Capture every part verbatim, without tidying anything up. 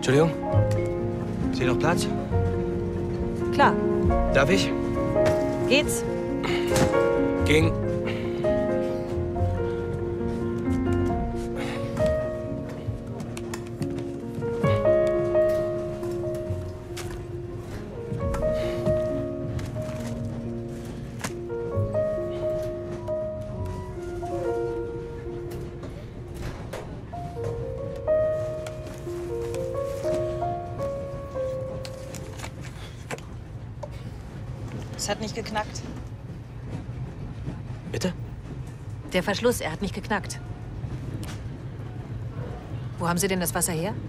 Entschuldigung? Ist hier noch Platz? Klar. Darf ich? Geht's? Ging. Es hat nicht geknackt. Bitte? Der Verschluss, er hat nicht geknackt. Wo haben Sie denn das Wasser her?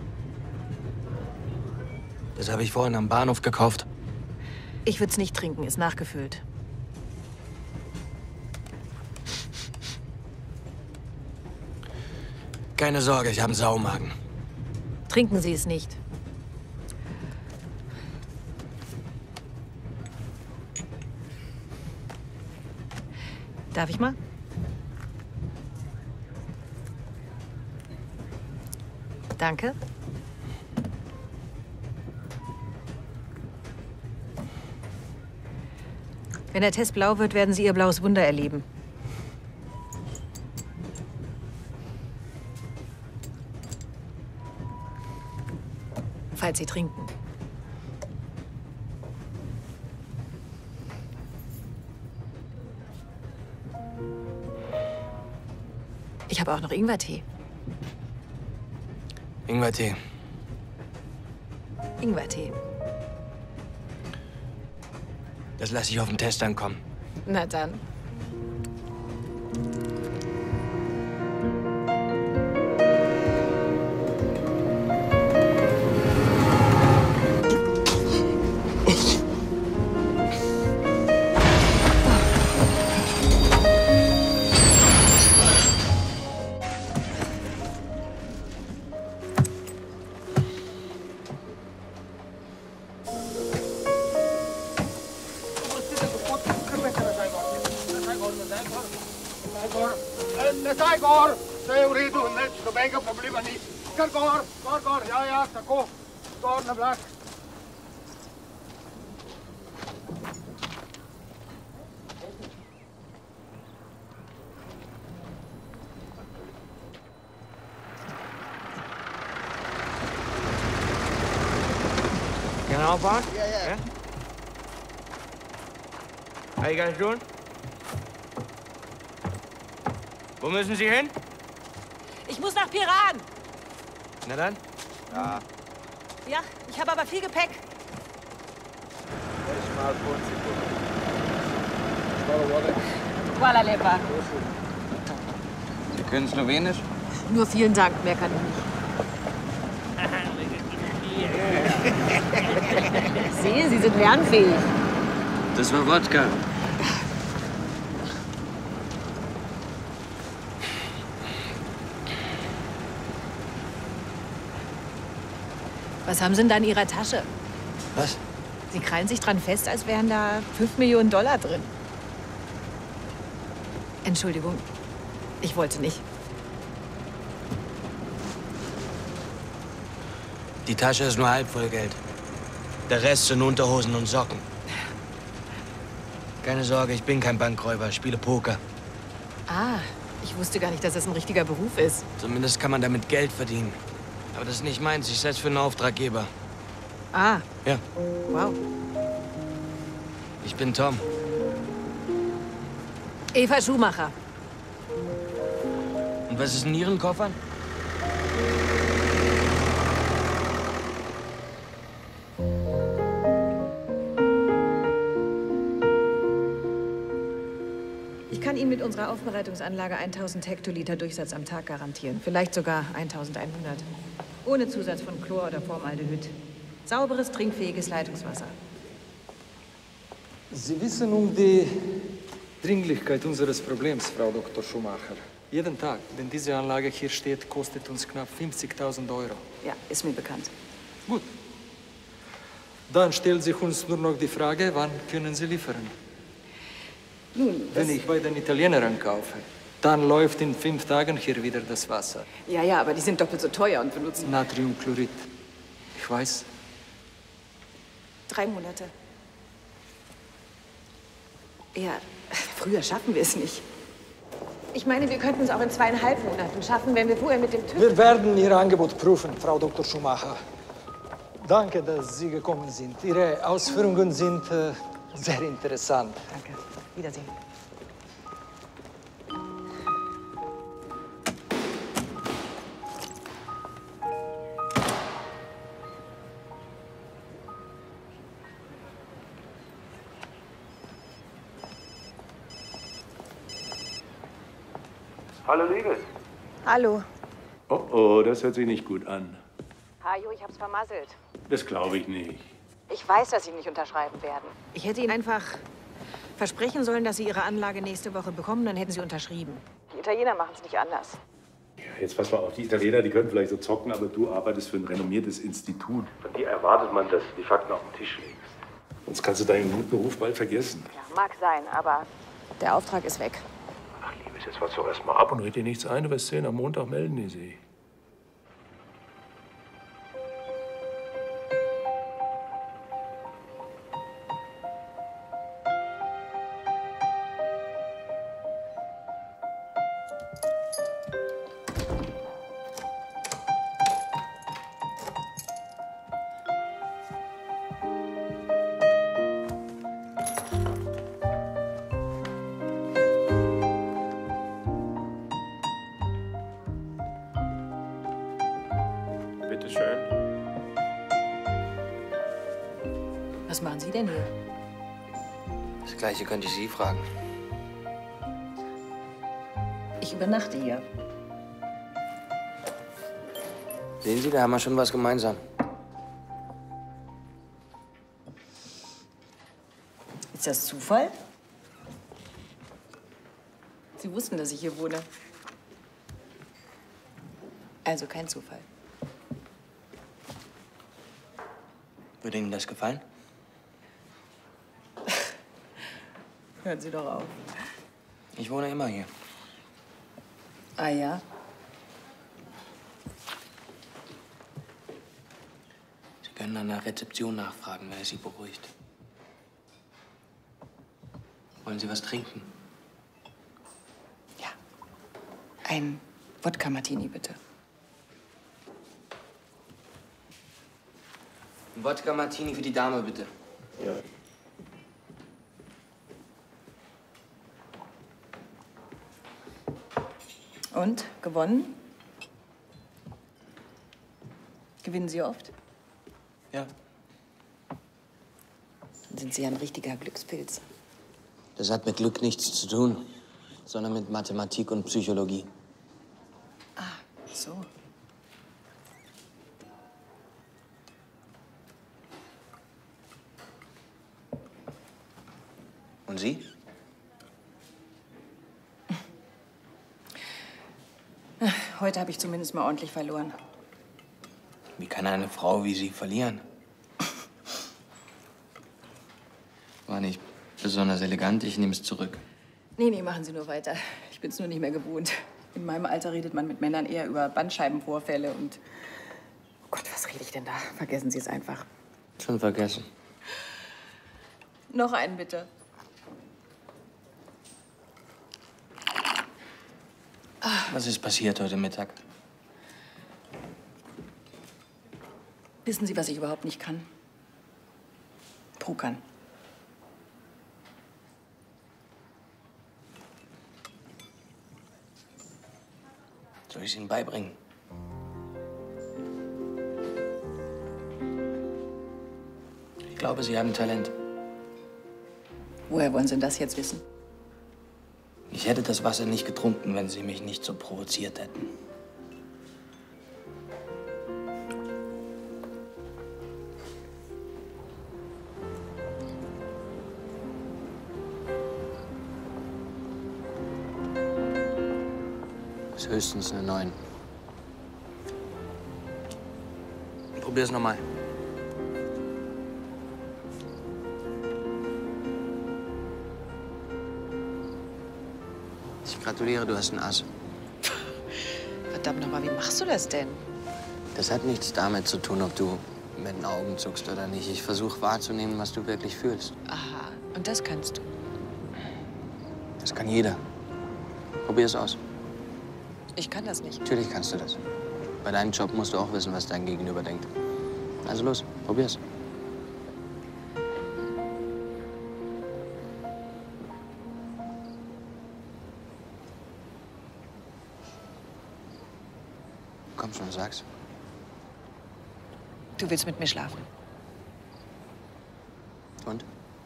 Das habe ich vorhin am Bahnhof gekauft. Ich würde es nicht trinken, ist nachgefüllt. Keine Sorge, ich habe einen Saumagen. Trinken Sie es nicht. Darf ich mal? Danke. Wenn der Test blau wird, werden Sie Ihr blaues Wunder erleben. Falls Sie trinken. Ich habe auch noch Ingwertee. Ingwertee. Ingwertee. Das lasse ich auf den Test ankommen. Na dann. Genau, boss? Yeah, yeah. Yeah? How you guys doing? Wo müssen Sie hin? Ich muss nach Piran. Na dann. Ja. Ja, ich habe aber viel Gepäck. Kuala Lumpur. Sie können Slowenisch? Nur vielen Dank, mehr kann ich nicht. Ich sehe, Sie sind lernfähig. Das war Wodka. Was haben Sie denn da in Ihrer Tasche? Was? Sie krallen sich dran fest, als wären da fünf Millionen Dollar drin. Entschuldigung, ich wollte nicht. Die Tasche ist nur halb voll Geld. Der Rest sind Unterhosen und Socken. Keine Sorge, ich bin kein Bankräuber, ich spiele Poker. Ah, ich wusste gar nicht, dass das ein richtiger Beruf ist. Zumindest kann man damit Geld verdienen. Aber das ist nicht meins, ich setze für einen Auftraggeber. Ah. Ja. Wow. Ich bin Tom. Eva Schumacher. Und was ist in Ihren Koffern? Ich kann Ihnen mit unserer Aufbereitungsanlage tausend Hektoliter Durchsatz am Tag garantieren. Vielleicht sogar eintausendeinhundert. Ohne Zusatz von Chlor oder Formaldehyd. Sauberes, trinkfähiges Leitungswasser. Sie wissen um die Dringlichkeit unseres Problems, Frau Doktor Schumacher. Jeden Tag, wenn diese Anlage hier steht, kostet uns knapp fünfzigtausend Euro. Ja, ist mir bekannt. Gut. Dann stellt sich uns nur noch die Frage, wann können Sie liefern? Nun, Wenn ich bei den Italienern kaufe, dann läuft in fünf Tagen hier wieder das Wasser. Ja, ja, aber die sind doppelt so teuer und benutzen... Natriumchlorid. weiß. Drei Monate. Ja, früher schaffen wir es nicht. Ich meine, wir könnten es auch in zweieinhalb Monaten schaffen, wenn wir vorher mit dem TÜV... Wir werden Ihr Angebot prüfen, Frau Doktor Schumacher. Danke, dass Sie gekommen sind. Ihre Ausführungen sind äh, sehr interessant. Danke. Wiedersehen. Hallo, Liebes. Hallo. Oh, oh, das hört sich nicht gut an. Hajo, ich hab's vermasselt. Das glaube ich nicht. Ich weiß, dass Sie nicht unterschreiben werden. Ich hätte Ihnen einfach versprechen sollen, dass Sie Ihre Anlage nächste Woche bekommen, dann hätten Sie unterschrieben. Die Italiener machen es nicht anders. Ja, jetzt pass mal auf, die Italiener, die können vielleicht so zocken, aber du arbeitest für ein renommiertes Institut. Von dir erwartet man, dass du die Fakten auf den Tisch legst. Sonst kannst du deinen guten Beruf bald vergessen. Ja, mag sein, aber der Auftrag ist weg. Ach, Liebes, jetzt warte doch erst mal ab und red dir nichts ein. Du wirst sehen, am Montag melden die sich. Bitte schön. Was machen Sie denn hier? Das Gleiche könnte ich Sie fragen. Ich übernachte hier. Sehen Sie, da haben wir schon was gemeinsam. Ist das Zufall? Sie wussten, dass ich hier wohne. Also kein Zufall. Würde Ihnen das gefallen? Hören Sie doch auf. Ich wohne immer hier. Ah ja? Sie können an der Rezeption nachfragen, wer Sie beruhigt. Wollen Sie was trinken? Ja. Ein Wodka-Martini, bitte. Ein Wodka-Martini für die Dame, bitte. Ja. Und? Gewonnen? Gewinnen Sie oft? Ja. Dann sind Sie ein richtiger Glückspilz. Das hat mit Glück nichts zu tun, sondern mit Mathematik und Psychologie. Ah, so. Und Sie? Heute habe ich zumindest mal ordentlich verloren. Wie kann eine Frau wie Sie verlieren? War nicht besonders elegant, ich nehme es zurück. Nee, nee, machen Sie nur weiter. Ich bin's nur nicht mehr gewohnt. In meinem Alter redet man mit Männern eher über Bandscheibenvorfälle und... Oh Gott, was rede ich denn da? Vergessen Sie es einfach. Schon vergessen. Noch einen, bitte. Was ist passiert heute Mittag? Wissen Sie, was ich überhaupt nicht kann? Pokern. Soll ich es Ihnen beibringen? Ich glaube, Sie haben Talent. Woher wollen Sie denn das jetzt wissen? Ich hätte das Wasser nicht getrunken, wenn Sie mich nicht so provoziert hätten. Ist höchstens eine neun. Probier's nochmal. Ich gratuliere, du hast ein Ass. Verdammt nochmal, wie machst du das denn? Das hat nichts damit zu tun, ob du mit den Augen zuckst oder nicht. Ich versuche wahrzunehmen, was du wirklich fühlst. Aha, und das kannst du. Das kann jeder. Probier es aus. Ich kann das nicht. Natürlich kannst du das. Bei deinem Job musst du auch wissen, was dein Gegenüber denkt. Also los, probier's. Komm schon, sag's. Du willst mit mir schlafen? Und?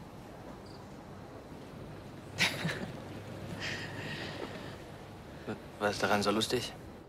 Was ist daran so lustig?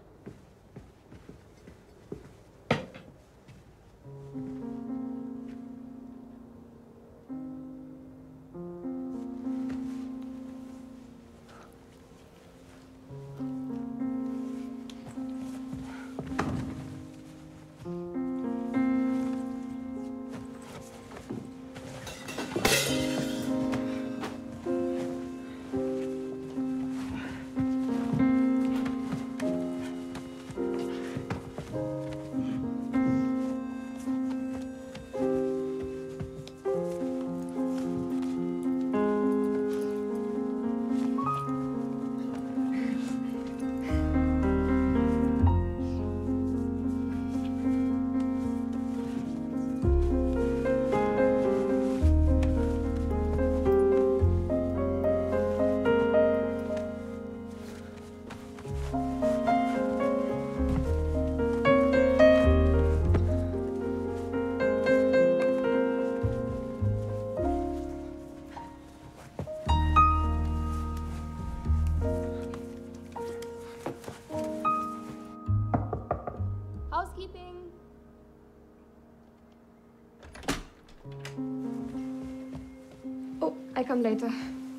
I come later.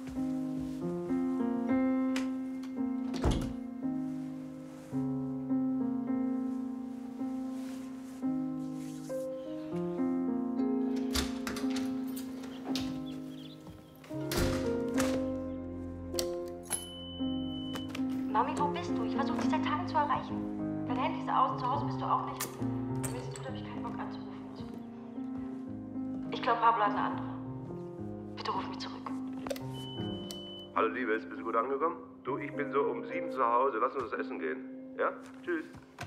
Mami, wo bist du? Ich versuche dich seit Tagen zu erreichen. Dein Handy ist aus, zu Hause bist du auch nicht. Wenn es tut, habe ich keinen Bock anzurufen. Ich glaube, Pablo hat eine andere. Bitte ruf mich zurück. Hallo Liebes, bist du gut angekommen? Du, ich bin so um sieben zu Hause. Lass uns das essen gehen. Ja? Tschüss.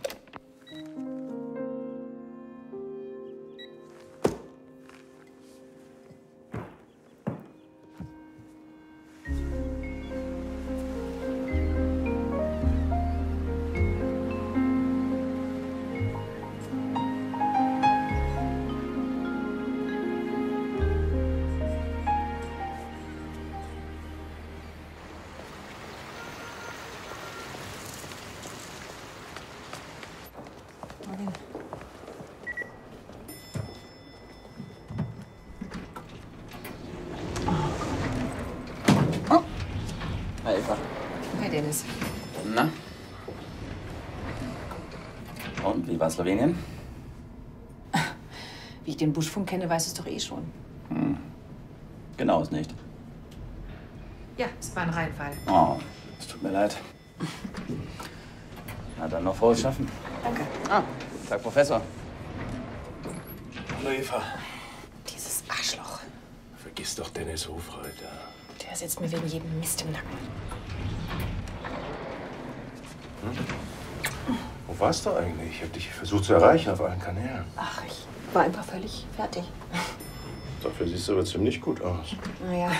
Hi, Eva. Hi, Dennis. Na? Und, wie war Slowenien? Wie ich den Buschfunk kenne, weiß es doch eh schon. Hm. Genau ist nicht. Ja, es war ein Reinfall. Oh, es tut mir leid. Na dann noch frohes Schaffen. Danke. Ah, guten Tag, Professor. Hallo Eva. Dieses Arschloch. Vergiss doch Dennis Hofreiter. Der sitzt mir wegen jedem Mist im Nacken. Hm? Wo warst du eigentlich? Ich hab dich versucht zu erreichen auf allen Kanälen. Ach, ich war einfach völlig fertig. Dafür siehst du aber ziemlich gut aus. Naja.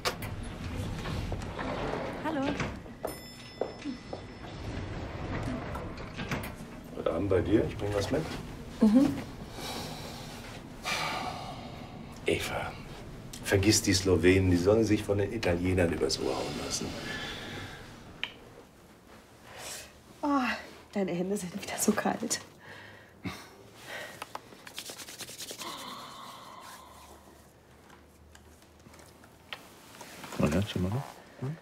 Hallo. Heute Abend bei dir? Ich bring was mit. Mhm. Eva, vergiss die Slowenen. Die sollen sich von den Italienern übers Ohr hauen lassen. Oh, deine Hände sind wieder so kalt. Und jetzt immer noch? Hm?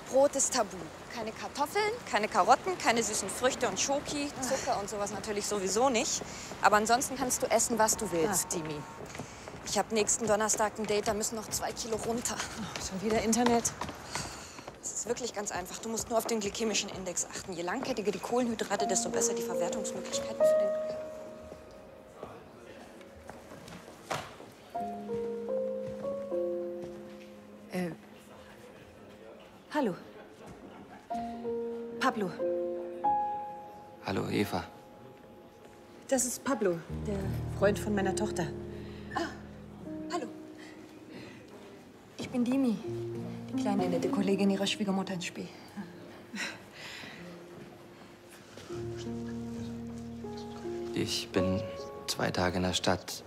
Brot ist tabu. Keine Kartoffeln, keine Karotten, keine süßen Früchte und Schoki, Zucker und sowas natürlich sowieso nicht. Aber ansonsten kannst du essen, was du willst. Ach, Dimi. Ich habe nächsten Donnerstag ein Date, da müssen noch zwei Kilo runter. Oh, schon wieder Internet? Es ist wirklich ganz einfach. Du musst nur auf den glykämischen Index achten. Je langkettiger die Kohlenhydrate, desto besser die Verwertungsmöglichkeiten für den Körper. Äh. Hallo. Pablo. Hallo, Eva. Das ist Pablo, der Freund von meiner Tochter. Ah, hallo. Ich bin Dimi, die kleine, nette Kollegin ihrer Schwiegermutter in Spee. Ich bin zwei Tage in der Stadt.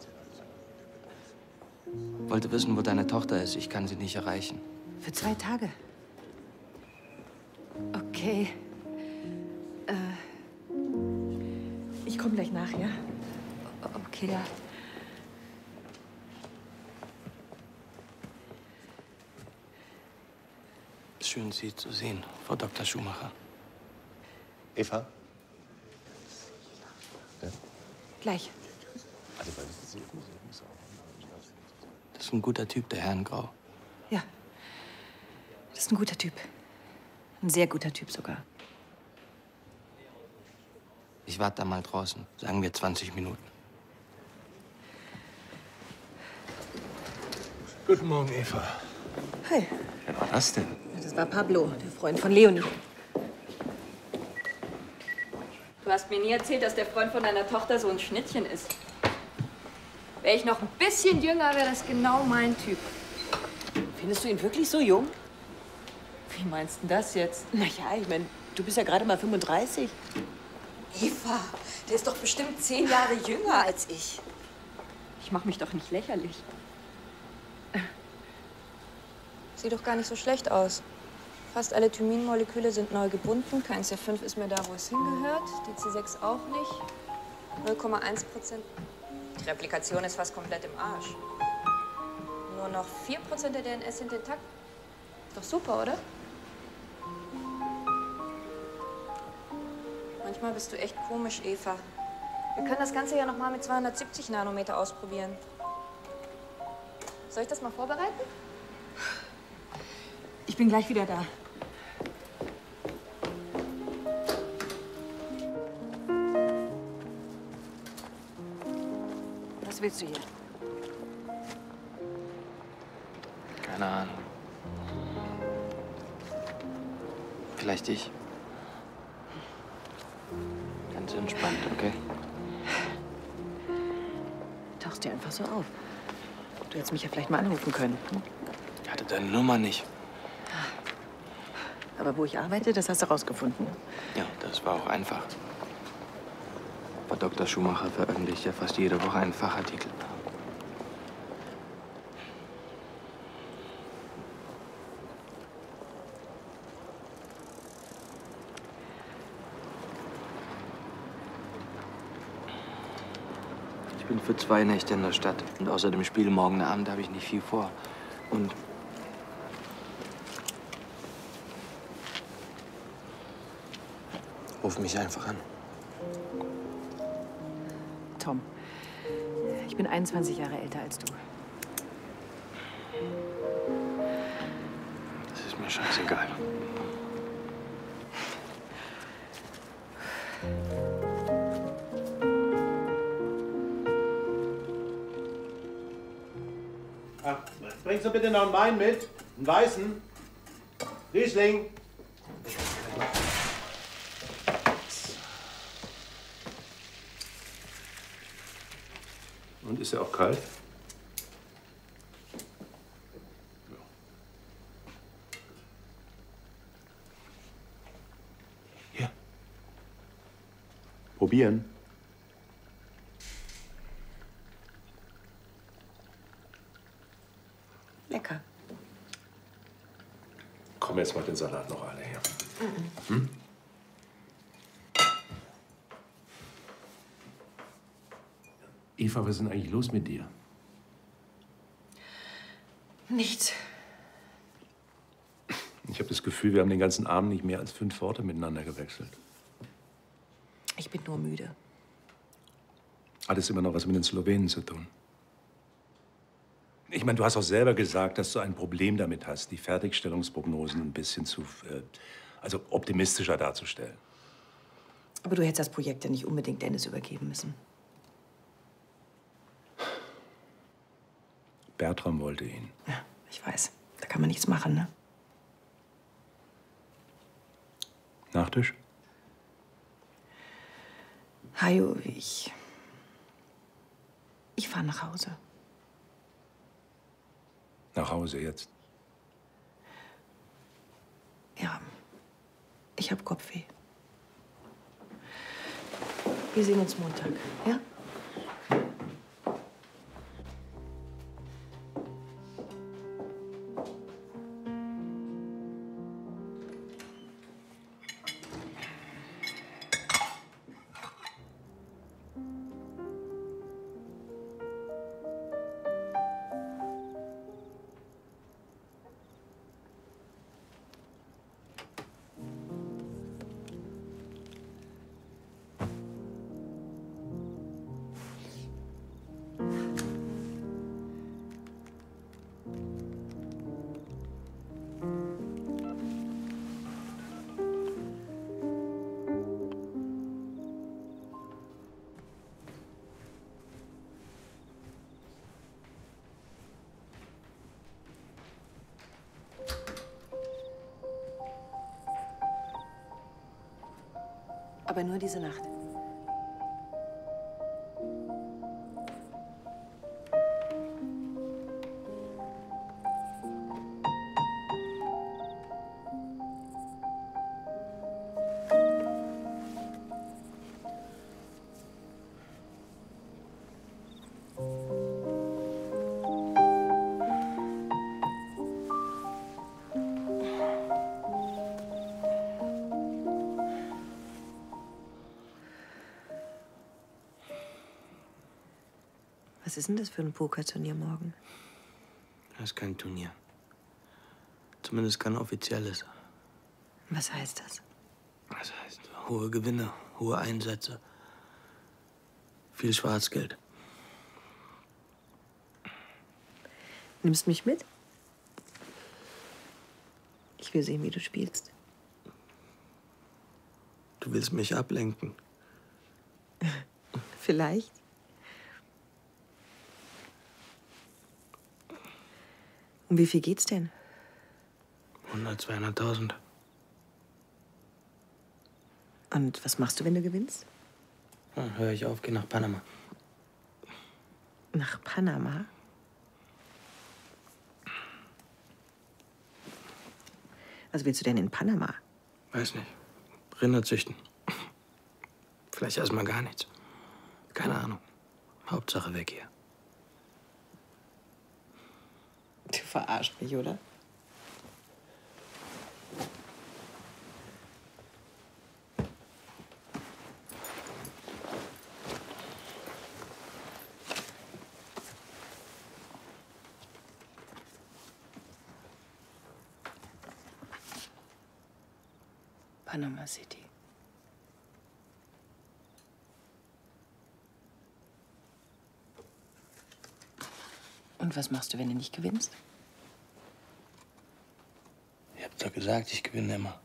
Wollte wissen, wo deine Tochter ist. Ich kann sie nicht erreichen. Für zwei Tage? Okay. Äh, ich komme gleich nach, ja? O- Okay, ja. Schön, Sie zu sehen, Frau Doktor Schumacher. Eva? Ja? Gleich. Das ist ein guter Typ, der Herr in Grau. Ja. Das ist ein guter Typ. Ein sehr guter Typ sogar. Ich warte da mal draußen. Sagen wir zwanzig Minuten. Guten Morgen, Eva. Hi. Wer war das denn? Das war Pablo, der Freund von Leonie. Du hast mir nie erzählt, dass der Freund von deiner Tochter so ein Schnittchen ist. Wäre ich noch ein bisschen jünger, wäre das genau mein Typ. Findest du ihn wirklich so jung? Wie meinst du das jetzt? Na ja, ich meine, du bist ja gerade mal fünfunddreißig. Eva, der ist doch bestimmt zehn Jahre jünger als ich. Ich mache mich doch nicht lächerlich. Sieht doch gar nicht so schlecht aus. Fast alle Thyminmoleküle sind neu gebunden. Kein C fünf ist mehr da, wo es hingehört. Die C sechs auch nicht. null Komma eins Prozent. Die Replikation ist fast komplett im Arsch. Nur noch vier Prozent der D N S sind intakt. Ist doch super, oder? Manchmal bist du echt komisch, Eva. Wir können das Ganze ja noch mal mit zweihundertsiebzig Nanometer ausprobieren. Soll ich das mal vorbereiten? Ich bin gleich wieder da. Was willst du hier? Keine Ahnung. Vielleicht ich. Ganz entspannt, okay? Du tauchst dir einfach so auf. Du hättest mich ja vielleicht mal anrufen können. Hm? Ich hatte deine Nummer nicht. Aber wo ich arbeite, das hast du rausgefunden. Ja, das war auch einfach. Frau Doktor Schumacher veröffentlicht ja fast jede Woche einen Fachartikel. Ich bin für zwei Nächte in der Stadt. Und außer dem Spiel morgen Abend habe ich nicht viel vor. Und ruf mich einfach an. Tom, ich bin einundzwanzig Jahre älter als du. Das ist mir scheißegal. Ach, bringst du bitte noch einen Wein mit? Einen weißen? Riesling? Und ist er auch kalt? Hier. Probieren. Lecker. Komm, jetzt mal den Salat noch alle her. Hm? Eva, was ist denn eigentlich los mit dir? Nichts. Ich habe das Gefühl, wir haben den ganzen Abend nicht mehr als fünf Worte miteinander gewechselt. Ich bin nur müde. Hat es immer noch was mit den Slowenen zu tun? Ich meine, du hast auch selber gesagt, dass du ein Problem damit hast, die Fertigstellungsprognosen ein bisschen zu, äh, also optimistischer darzustellen. Aber du hättest das Projekt ja nicht unbedingt Dennis übergeben müssen. Bertram wollte ihn. Ja, ich weiß. Da kann man nichts machen, ne? Nachtisch? Hajo, ich... Ich fahre nach Hause. Nach Hause jetzt? Ja. Ich habe Kopfweh. Wir sehen uns Montag, ja? Aber nur diese Nacht. Was ist denn das für ein Pokerturnier morgen? Das ist kein Turnier. Zumindest kein offizielles. Was heißt das? Das heißt, hohe Gewinne, hohe Einsätze, viel Schwarzgeld. Nimmst mich mit? Ich will sehen, wie du spielst. Du willst mich ablenken. Vielleicht. Um wie viel geht's denn? hundert, zweihunderttausend. Und was machst du, wenn du gewinnst? Ja, höre ich auf, geh nach Panama. Nach Panama? Was willst du denn in Panama? Weiß nicht. Rinder züchten. Vielleicht erstmal gar nichts. Keine Ahnung. Hauptsache weg hier. Du verarscht mich, oder? Panama City. Und was machst du, wenn du nicht gewinnst? Ich hab doch gesagt, ich gewinne immer.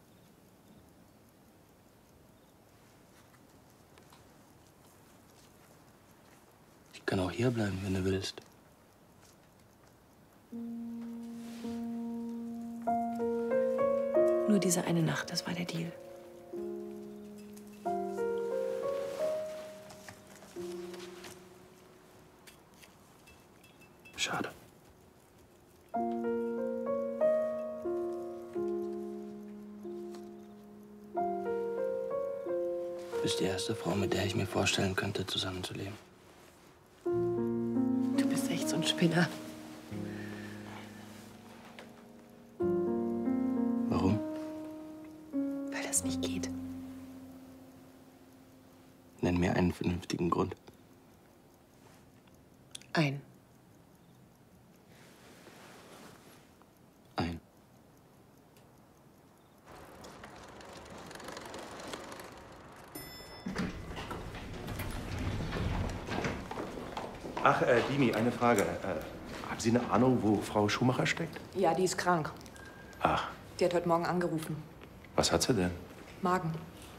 Ich kann auch hier bleiben, wenn du willst. Nur diese eine Nacht, das war der Deal. Schade. Du bist die erste Frau, mit der ich mir vorstellen könnte, zusammenzuleben. Du bist echt so ein Spinner. Warum? Weil das nicht geht. Nenn mir einen vernünftigen Grund. Ein. Ein. Ach, äh, Dimi, eine Frage. Äh, haben Sie eine Ahnung, wo Frau Schumacher steckt? Ja, die ist krank. Ach, Die hat heute Morgen angerufen. was hat sie denn? Magen.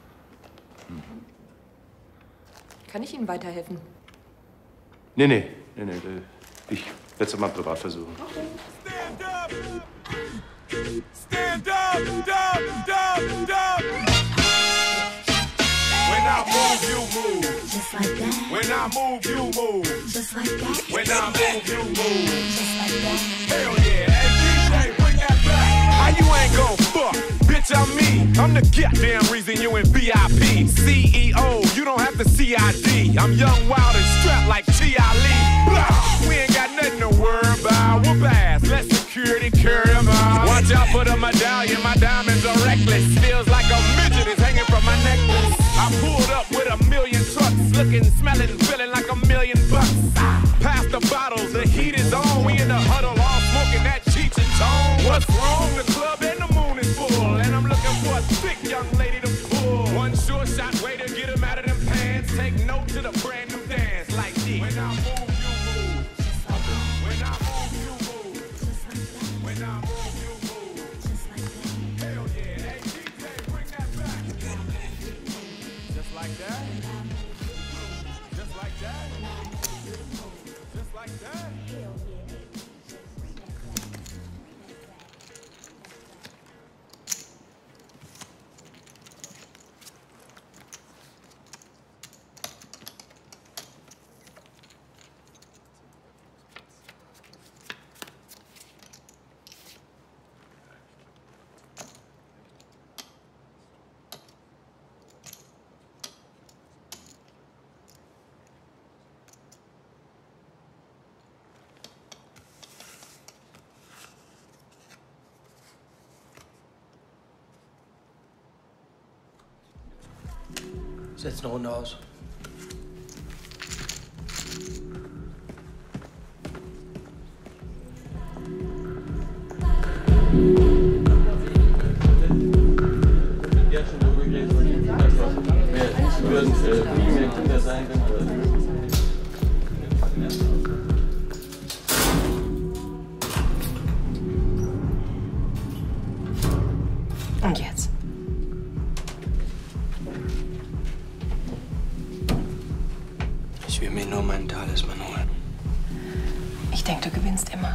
Kann ich Ihnen weiterhelfen? Nee, nee, nee, nee. äh, Ich werde es mal privat versuchen. Stand up, dub, dub, dub. When I move, you move. Just like that. When I move, you move. Just like that. When I move, you move. Just like that. Hell yeah. Hey, D J, bring that back. How you ain't gon' fuck? Bitch, I'm me. I'm the goddamn reason you in V I P. C E O, you don't have to C I D. I'm young, wild, and strapped like T I Lee. Blah. We ain't got nothing to worry about. Whoop ass. Let security carry 'em out. Watch out for the medallion. My diamonds are reckless. Feels like a midget is hanging from my necklace. I pulled up with a million trucks, looking, smelling, feeling like a million bucks. Pass the bottles, the heat is on. We in the huddle, all smoking that Cheech and Chong. What's wrong? The club and the moon is full, and I'm looking for a thick young lady to pull. One sure shot way to get 'em out of them pants. Take note to the brand new dance like this. When I move, you move. When I move, you move. When I move, you move. Hell yeah, hey D J, bring that back. Just like that. Just like that. Just like that. Setz eine Runde aus. Und jetzt? Ich will mir nur meinen Talisman holen. Ich denke, du gewinnst immer.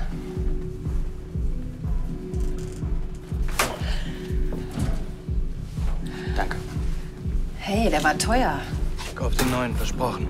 Danke. Hey, der war teuer. Kauf den neuen, versprochen.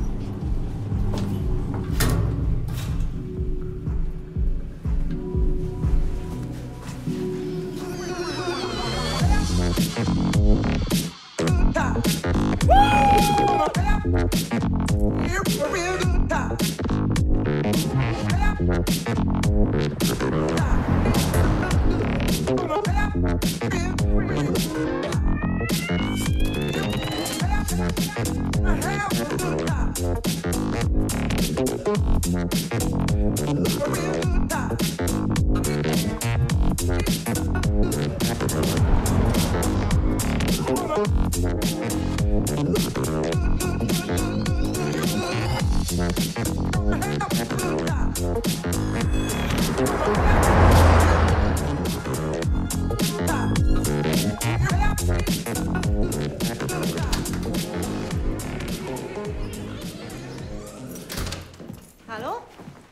Hallo?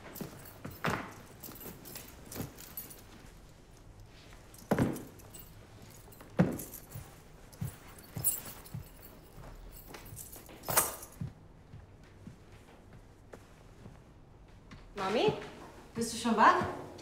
Mami? Bist du schon wach?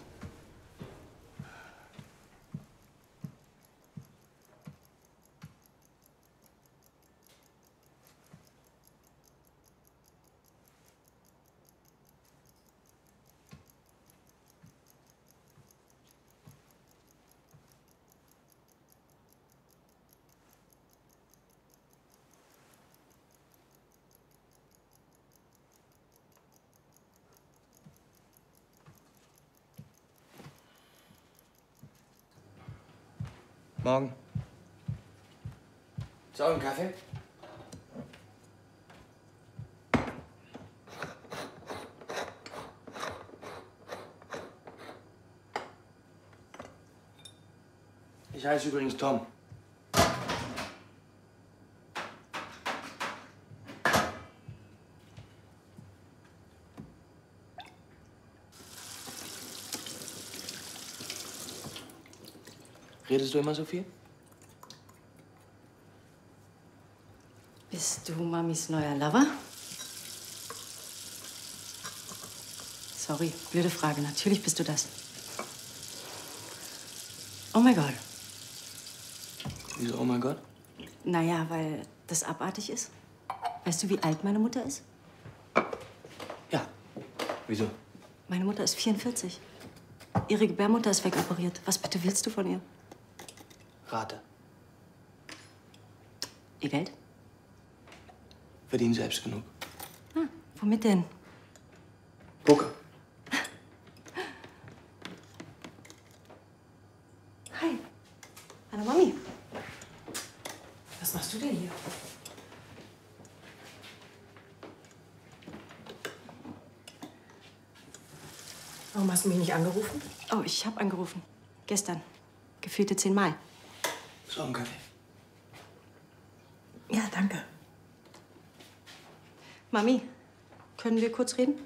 Morgen. Ist auch ein Kaffee? Ich heiße übrigens Tom. Redest du immer so viel? Bist du Mamis neuer Lover? Sorry, blöde Frage. Natürlich bist du das. Oh mein Gott. Wieso, oh mein Gott? Naja, weil das abartig ist. Weißt du, wie alt meine Mutter ist? Ja. Wieso? Meine Mutter ist vierundvierzig. Ihre Gebärmutter ist wegoperiert. Was bitte willst du von ihr? Rate. Ihr Geld? Verdien selbst genug. Ah, womit denn? Poker. Hi. Hallo, Mami. Was machst du denn hier? Warum hast du mich nicht angerufen? Oh, ich habe angerufen. Gestern. Gefühlte zehnmal. So, ein Kaffee. Ja, danke. Mami, können wir kurz reden?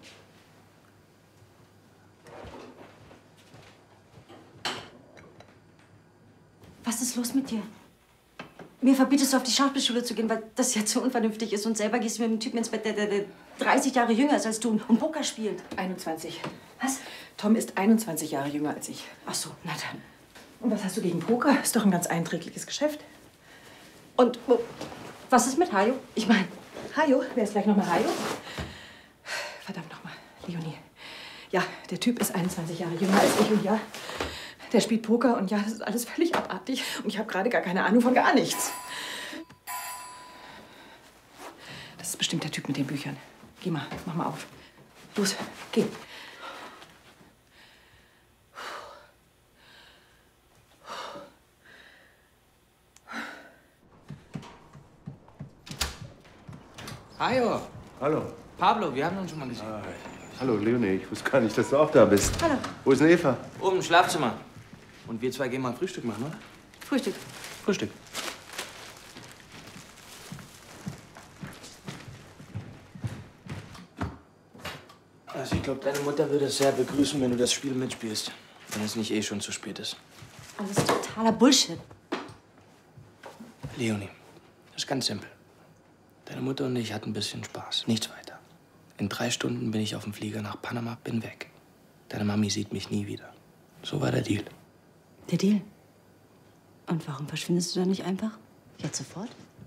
Was ist los mit dir? Mir verbietest du, auf die Schauspielschule zu gehen, weil das ja zu unvernünftig ist. Und selber gehst du mit einem Typen ins Bett, der, der, der dreißig Jahre jünger ist als du und Poker spielt. einundzwanzig. Was? Tom ist einundzwanzig Jahre jünger als ich. Ach so, na dann. Und was hast du gegen Poker? Ist doch ein ganz einträgliches Geschäft. Und oh, was ist mit Hajo? Ich meine, Hajo? Wer ist gleich noch mal Hajo? Verdammt noch mal, Leonie. Ja, der Typ ist einundzwanzig Jahre jünger als ich und ja, der spielt Poker und ja, das ist alles völlig abartig. Und ich habe gerade gar keine Ahnung von gar nichts. Das ist bestimmt der Typ mit den Büchern. Geh mal, mach mal auf. Los, geh. Hajo. Hallo. Pablo, wir haben uns schon mal gesehen. Ah, hallo, Leonie. Ich wusste gar nicht, dass du auch da bist. Hallo. Wo ist denn Eva? Oben im Schlafzimmer. Und wir zwei gehen mal Frühstück machen, oder? Frühstück. Frühstück. Also ich glaube, deine Mutter würde es sehr begrüßen, wenn du das Spiel mitspielst. Wenn es nicht eh schon zu spät ist. Alles totaler Bullshit. Leonie, das ist ganz simpel. Deine Mutter und ich hatten ein bisschen Spaß. Nichts weiter. In drei Stunden bin ich auf dem Flieger nach Panama, bin weg. Deine Mami sieht mich nie wieder. So war der Deal. Der Deal? Und warum verschwindest du dann nicht einfach? Jetzt sofort?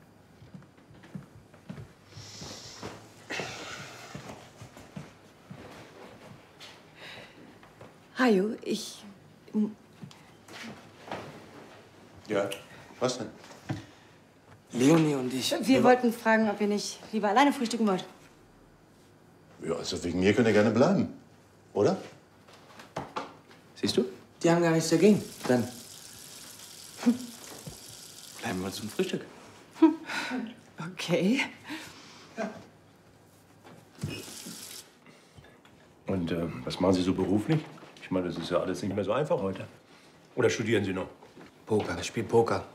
Hajo, ich... Ja, was denn? Leonie und ich... Wir wollten fragen, ob ihr nicht lieber alleine frühstücken wollt. Ja, also wegen mir könnt ihr gerne bleiben, oder? Siehst du? Die haben gar nichts dagegen. Dann bleiben wir zum Frühstück. Okay. Und äh, was machen Sie so beruflich? Ich meine, das ist ja alles nicht mehr so einfach heute. Oder studieren Sie noch? Poker, ich spiele Poker.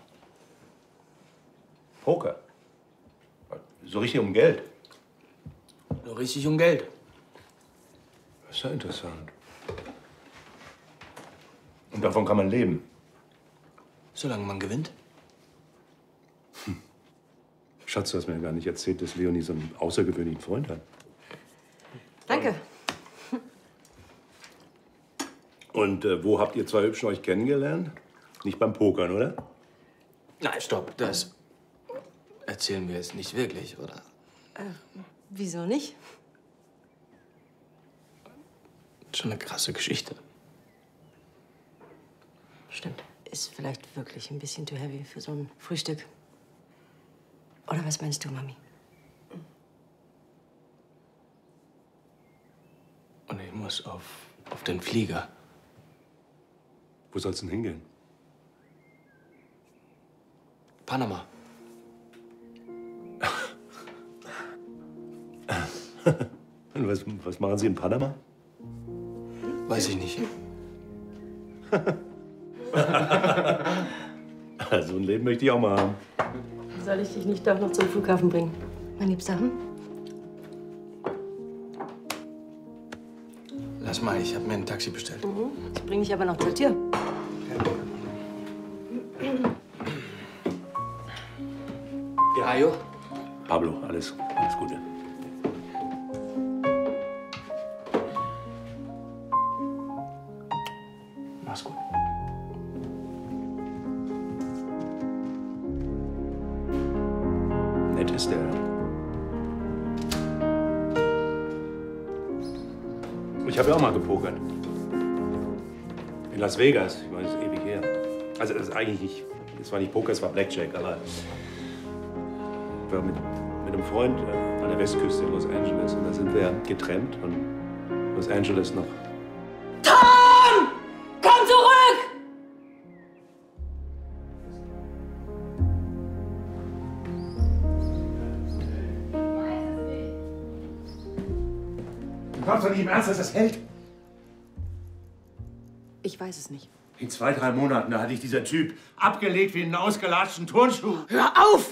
Poker? So richtig um Geld? Nur richtig um Geld. Das ist ja interessant. Und davon kann man leben? Solange man gewinnt. Hm. Schatz, du hast mir gar nicht erzählt, dass Leonie so einen außergewöhnlichen Freund hat. Danke. Und äh, wo habt ihr zwei Hübschen euch kennengelernt? Nicht beim Pokern, oder? Nein, stopp. Das erzählen wir jetzt nicht wirklich, oder? Äh, wieso nicht? Schon eine krasse Geschichte. Stimmt. Ist vielleicht wirklich ein bisschen too heavy für so ein Frühstück. Oder was meinst du, Mami? Und ich muss auf, auf den Flieger. Wo soll's denn hingehen? Panama. Und was, was machen Sie in Panama? Weiß ich nicht. Ja, so ein Leben möchte ich auch mal haben. Soll ich dich nicht doch noch zum Flughafen bringen? Mein Liebster, hm? Lass mal, ich habe mir ein Taxi bestellt. Mhm. Ich bring dich aber noch zur Tür. Ja, Hajo? Pablo, alles, alles Gute. Mach's gut. Nett ist der. Ich habe ja auch mal gepokert. In Las Vegas. Ich meine, das ist ewig her. Also, das ist eigentlich nicht. Es war nicht Poker, es war Blackjack, aber. Ich war mit, mit einem Freund äh, an der Westküste in Los Angeles. Und da sind wir getrennt von Los Angeles noch. Tom! Komm zurück! Du glaubst doch nicht im Ernst, dass das hält? Ich weiß es nicht. In zwei, drei Monaten, da hatte ich dieser Typ abgelegt wie einen ausgelatschten Turnschuh. Hör auf!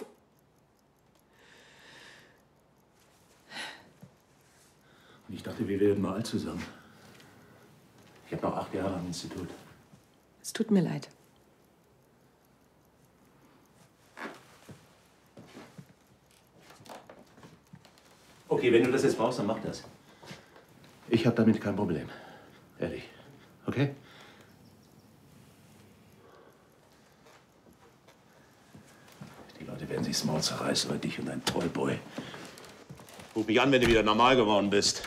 Und ich dachte, wir werden mal alt zusammen. Ich habe noch acht Jahre am Institut. Es tut mir leid. Okay, wenn du das jetzt brauchst, dann mach das. Ich habe damit kein Problem. Ehrlich. Okay? Die Leute werden sich das Maul zerreißen über dich und dein Toyboy. Ruf mich an, wenn du wieder normal geworden bist.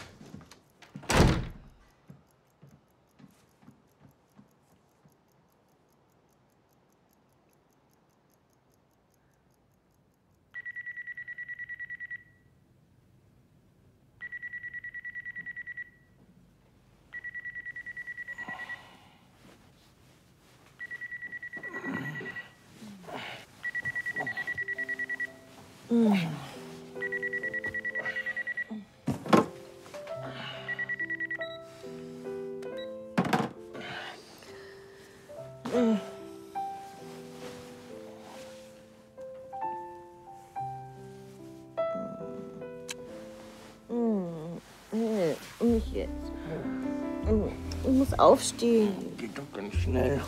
Nicht jetzt. Ich muss aufstehen. Geht doch ganz schnell.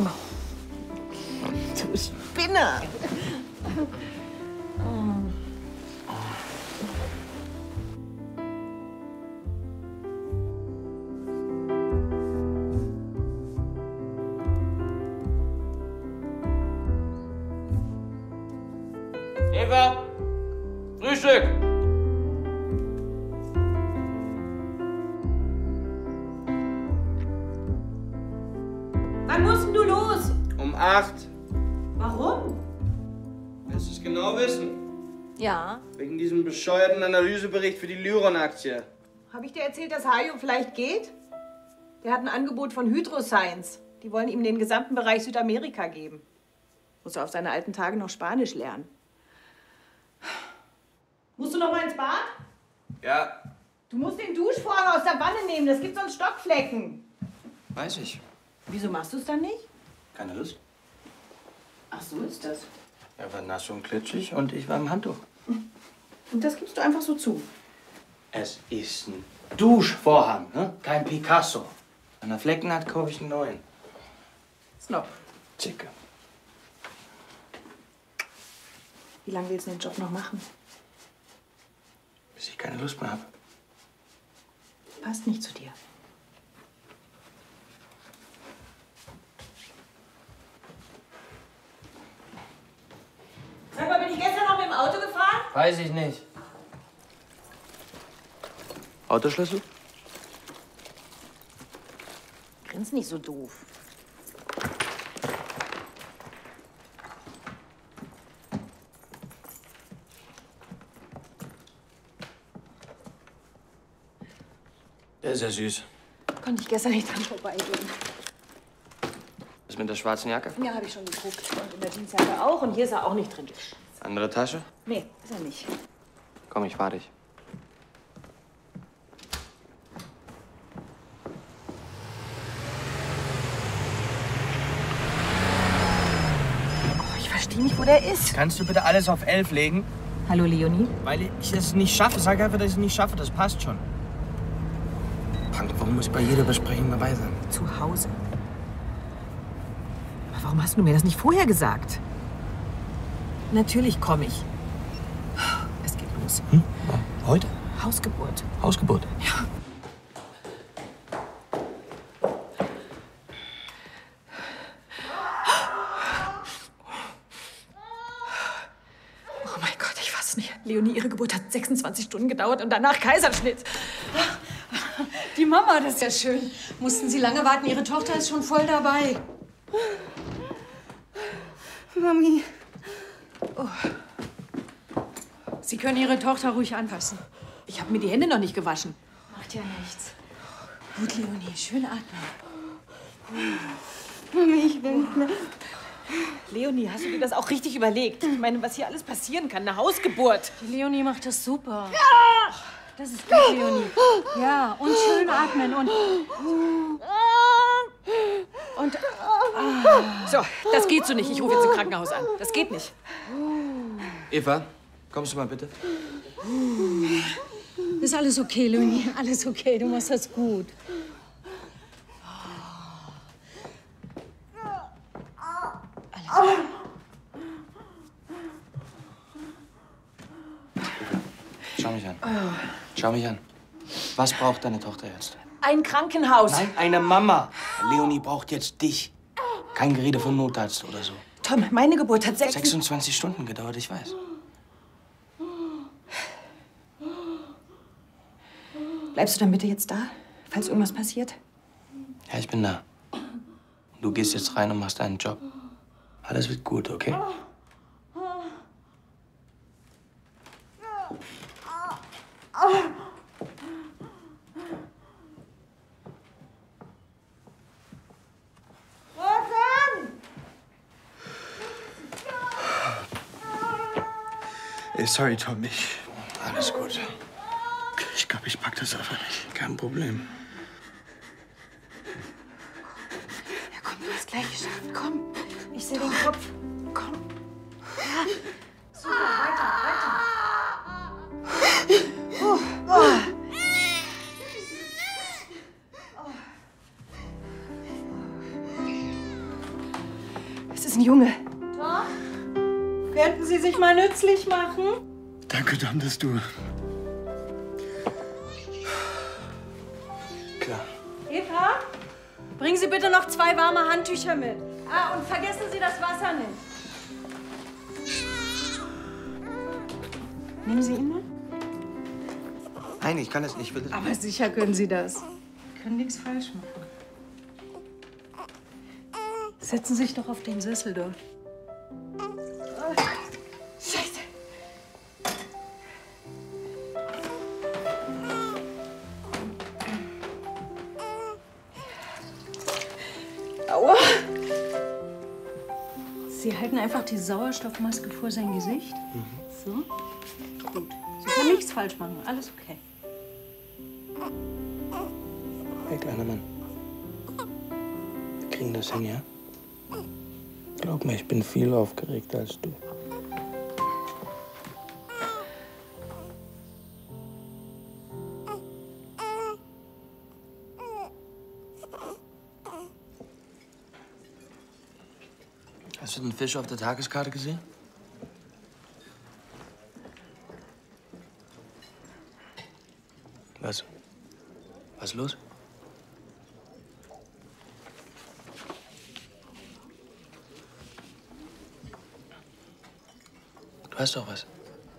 Du Spinner! Eva! Frühstück! Wann musst denn du los? Um acht. Warum? Willst du es genau wissen? Ja. Wegen diesem bescheuerten Analysebericht für die Lyron-Aktie. Habe ich dir erzählt, dass Hajo vielleicht geht? Der hat ein Angebot von Hydroscience. Die wollen ihm den gesamten Bereich Südamerika geben. Muss er auf seine alten Tage noch Spanisch lernen. Musst du noch mal ins Bad? Ja, Du musst den Duschvorhang aus der Wanne nehmen, das gibt sonst Stockflecken. weiß ich. Wieso machst du es dann nicht? Keine Lust. Ach, so ist das. Er war nass und klitschig und ich war im Handtuch. Und das gibst du einfach so zu. Es ist ein Duschvorhang, ne? Kein Picasso. Wenn er Flecken hat, kaufe ich einen neuen. Snob. Zicke. Wie lange willst du den Job noch machen? Bis ich keine Lust mehr habe. Passt nicht zu dir. Sag mal, bin ich gestern noch mit dem Auto gefahren? Weiß ich nicht. Autoschlüssel? Grins nicht so doof. Der ist ja süß. Konnte ich gestern nicht dran vorbeigehen. Was mit der schwarzen Jacke? Ja, habe ich schon geguckt. Und in der Jeansjacke auch. Und hier ist er auch nicht drin. Andere Tasche? Nee, ist er nicht. Komm, ich fahr dich. verstehe nicht, wo der ist. Kannst du bitte alles auf elf legen? Hallo, Leonie? Weil ich es nicht schaffe. Sag einfach, dass ich es nicht schaffe. Das passt schon. Frank, warum muss ich bei jeder Besprechung dabei sein? Zu Hause. Aber warum hast du mir das nicht vorher gesagt? Natürlich komme ich. Es geht los. Hm? Heute? Hausgeburt. Hausgeburt? Ja. Oh mein Gott, ich fass nicht. Leonie, ihre Geburt hat sechsundzwanzig Stunden gedauert und danach Kaiserschnitt. Die Mama, das ist ja schön. Mussten Sie lange warten? Ihre Tochter ist schon voll dabei. Mami. Oh. Sie können Ihre Tochter ruhig anfassen. Ich habe mir die Hände noch nicht gewaschen. Macht ja nichts. Gut, Leonie, schön atmen. Mami, ich will nicht mehr. Leonie, hast du dir das auch richtig überlegt? Ich meine, was hier alles passieren kann, eine Hausgeburt. Die Leonie macht das super. Das ist gut, Leonie. Ja, und schön atmen und... Und... Ah. So, das geht so nicht. Ich rufe jetzt im Krankenhaus an. Das geht nicht. Eva, kommst du mal bitte? Ist alles okay, Leonie. Alles okay. Du machst das gut. Alles. Schau mich an. Schau mich an. Was braucht deine Tochter jetzt? Ein Krankenhaus. Nein, eine Mama. Leonie braucht jetzt dich. Kein Gerede vom Notarzt oder so. Tom, meine Geburt hat sechs... sechsundzwanzig Stunden gedauert, ich weiß. Bleibst du dann bitte jetzt da, falls irgendwas passiert? Ja, ich bin da. Du gehst jetzt rein und machst deinen Job. Alles wird gut, okay? Sorry, Tom, ich... Alles gut. Ich glaube, ich pack das einfach nicht. Kein Problem. Ja, komm, du hast gleich geschafft. Komm, ich sehe den Kopf. Komm. Ja. Super, weiter, weiter. Oh. Oh. Es ist ein Junge. Tom? Könnten Sie sich mal nützlich machen? Danke, Tom, dass du... Klar. Eva, bringen Sie bitte noch zwei warme Handtücher mit. Ah, und vergessen Sie das Wasser nicht. Nehmen Sie ihn mal? Nein, ich kann es nicht, bitte. Aber sicher können Sie das. Sie können nichts falsch machen. Setzen Sie sich doch auf den Sessel dort. Scheiße. Aua. Sie halten einfach die Sauerstoffmaske vor sein Gesicht. Mhm. So. Gut. Sie können nichts falsch machen. Alles okay. Hey, kleiner Mann. Wir kriegen das hin, ja? Glaub mir, ich bin viel aufgeregter als du. Hast du den Fisch auf der Tageskarte gesehen? Was? Was ist los? Du hast doch was.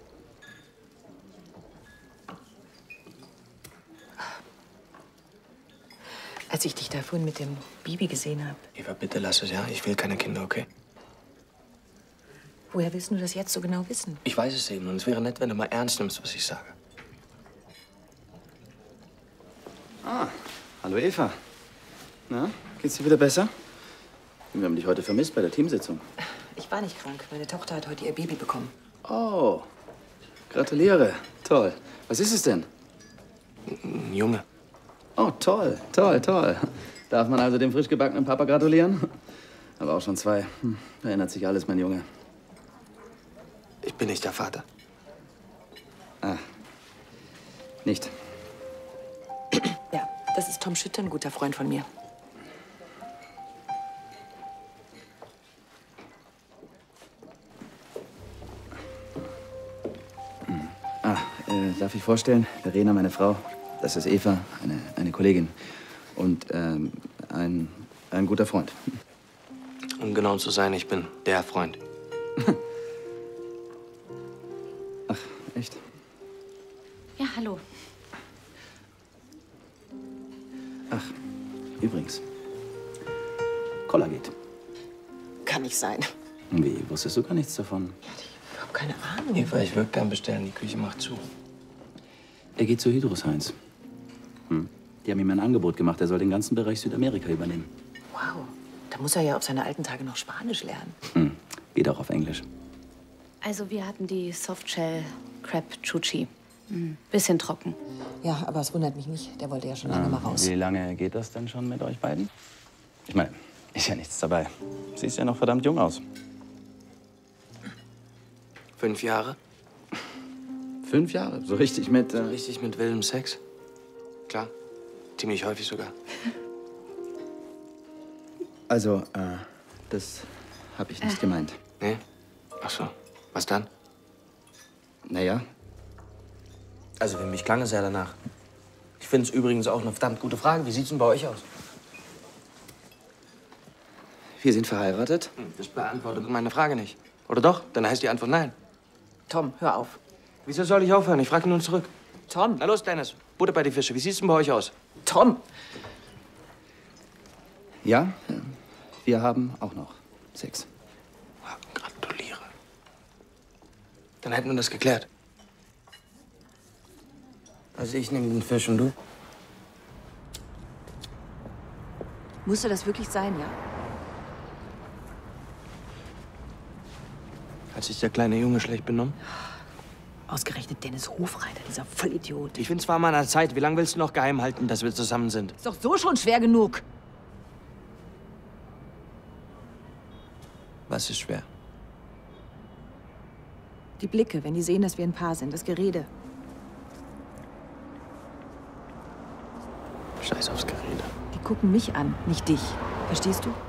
Als ich dich da vorhin mit dem Bibi gesehen habe. Eva, bitte lass es, ja? Ich will keine Kinder, okay? Woher willst du das jetzt so genau wissen? Ich weiß es eben und es wäre nett, wenn du mal ernst nimmst, was ich sage. Ah, hallo Eva. Na, geht's dir wieder besser? Wir haben dich heute vermisst bei der Teamsitzung. Ich war nicht krank. Meine Tochter hat heute ihr Baby bekommen. Oh, gratuliere. Toll. Was ist es denn? Ein Junge. Oh, toll, toll, toll. Darf man also dem frisch gebackenen Papa gratulieren? Aber auch schon zwei. Hm, da ändert sich alles, mein Junge. Ich bin nicht der Vater. Ah. Nicht. Ja, das ist Tom Schütter, ein guter Freund von mir. Ah, äh, darf ich vorstellen? Verena, meine Frau. Das ist Eva, eine, eine Kollegin. Und ähm, ein, ein guter Freund. Um genau zu sein, ich bin der Freund. Ach, echt? Ja, hallo. Ach, übrigens. Koller geht. Kann nicht sein. Wie, wusstest du gar nichts davon? Ich habe keine Ahnung. Eva, ich würde gern bestellen. Die Küche macht zu. Er geht zu Hydrus, Heinz. Hm. Die haben ihm ein Angebot gemacht. Er soll den ganzen Bereich Südamerika übernehmen. Wow. Da muss er ja auf seine alten Tage noch Spanisch lernen. Hm. Geht auch auf Englisch. Also wir hatten die Softshell Crab Chuchi. Mhm. Bisschen trocken. Ja, aber es wundert mich nicht. Der wollte ja schon lange mal raus. Wie lange geht das denn schon mit euch beiden? Ich meine, ist ja nichts dabei. Siehst ja noch verdammt jung aus. Fünf Jahre? Fünf Jahre? So richtig mit... Äh so richtig mit wildem Sex? Klar. Ziemlich häufig sogar. Also, äh, das habe ich nicht gemeint. Nee? Ach so. Was dann? Naja. Also, für mich klang es ja danach. Ich finde es übrigens auch eine verdammt gute Frage. Wie sieht's denn bei euch aus? Wir sind verheiratet. Das beantwortet meine Frage nicht. Oder doch? Dann heißt die Antwort nein. Tom, hör auf. Wieso soll ich aufhören? Ich frage nur zurück. Tom. Na los, Dennis. Butter bei die Fische. Wie sieht's denn bei euch aus? Tom. Ja, äh, wir haben auch noch Sex. Gratuliere. Dann hätten wir das geklärt. Also ich nehme den Fisch und du? Musste das wirklich sein, ja? Hat sich der kleine Junge schlecht benommen? Ausgerechnet Dennis Hofreiter, dieser Vollidiot. Ich bin zwar mal an der Zeit. Wie lange willst du noch geheim halten, dass wir zusammen sind? Ist doch so schon schwer genug. Was ist schwer? Die Blicke, wenn die sehen, dass wir ein Paar sind. Das Gerede. Scheiß aufs Gerede. Die gucken mich an, nicht dich. Verstehst du?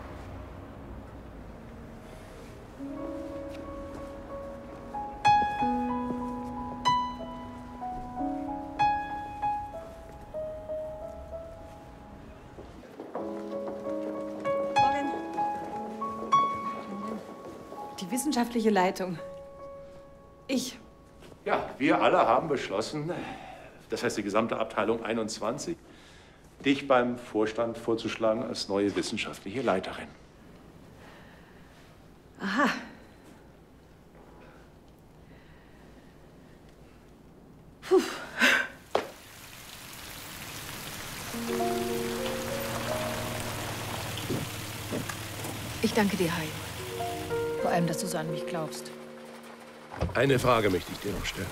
Die wissenschaftliche Leitung. Ich. Ja, wir alle haben beschlossen, das heißt die gesamte Abteilung einundzwanzig, dich beim Vorstand vorzuschlagen als neue wissenschaftliche Leiterin. Aha. Puh. Ich danke dir, Hai. Vor allem, dass du so an mich glaubst. Eine Frage möchte ich dir noch stellen.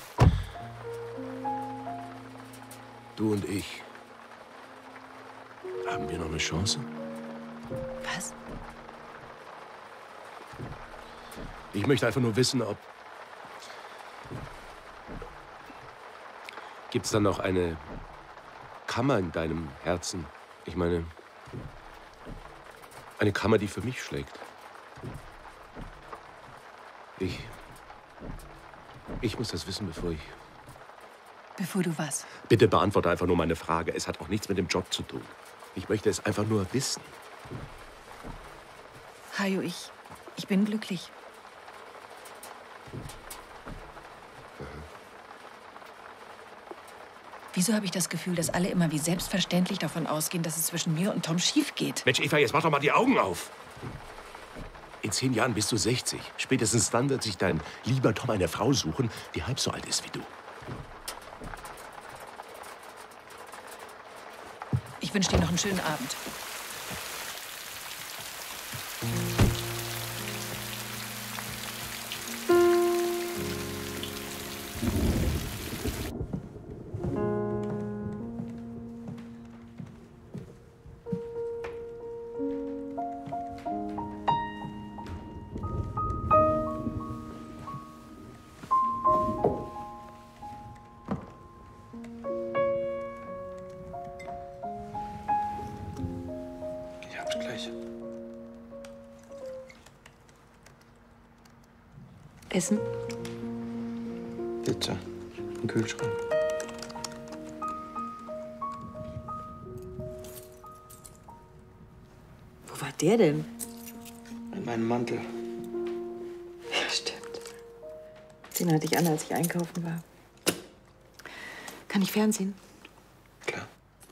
Du und ich, haben wir noch eine Chance? Was? Ich möchte einfach nur wissen, ob... Gibt's dann noch eine Kammer in deinem Herzen? Ich meine, eine Kammer, die für mich schlägt. Ich... Ich muss das wissen, bevor ich... Bevor du was? Bitte beantworte einfach nur meine Frage. Es hat auch nichts mit dem Job zu tun. Ich möchte es einfach nur wissen. Hajo, ich... Ich bin glücklich. Wieso habe ich das Gefühl, dass alle immer wie selbstverständlich davon ausgehen, dass es zwischen mir und Tom schief geht? Mensch, Eva, jetzt mach doch mal die Augen auf. In zehn Jahren bist du sechzig. Spätestens dann wird sich dein lieber Tom eine Frau suchen, die halb so alt ist wie du. Ich wünsche dir noch einen schönen Abend. hab's gleich. Essen? Pizza. Im Kühlschrank. Wo war der denn? In meinem Mantel. Ja, stimmt. Den hatte ich an, als ich einkaufen war. Kann ich Fernsehen? Klar.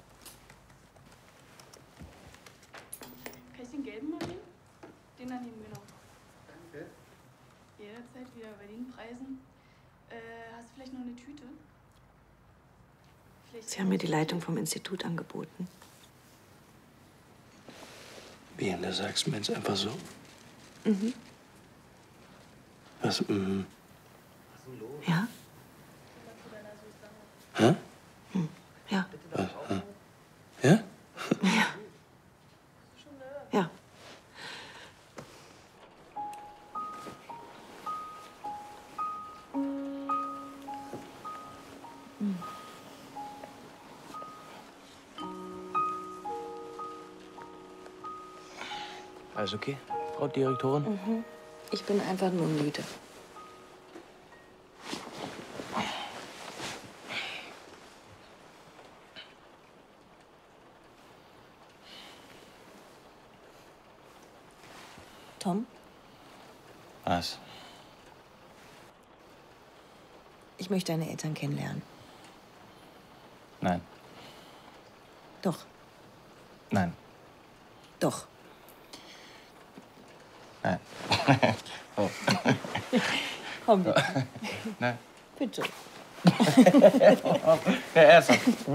Kann ich den gelben mal nehmen? Den da nehmen wir noch. Danke. Jederzeit wieder bei den Preisen. Äh, hast du vielleicht noch eine Tüte? Vielleicht Sie haben mir die Leitung vom Institut angeboten. Wie, und da sagst du mir jetzt einfach so? Mhm. Was, mhm. Ja? Hä? Hm. Ja. Was, hä? Ja? Ja. Ja. Hm. Alles okay, Frau Direktorin? Mhm. Ich bin einfach nur müde. Tom, Was? ich möchte deine Eltern kennenlernen. Nein. Doch, Nein. doch. Nein. Oh. Komm bitte. Nein. Bitte. Ja, erst.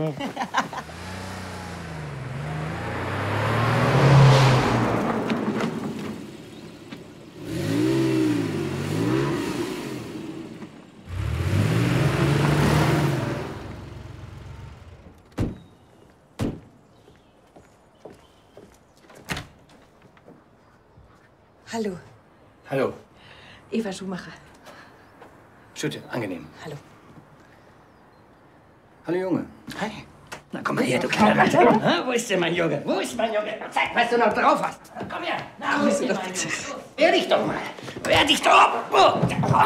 Hallo, Hallo. Eva Schumacher. Schütte, angenehm. Hallo. Hallo, Junge. Hi. Na, komm mal her, du kleiner Ratte. Ha, wo ist denn mein Junge? Wo ist mein Junge? Na, zeig, was du noch drauf hast. Komm her. Na, wo ist denn mein Junge? Wehr dich doch mal. Wehr dich doch. Oh.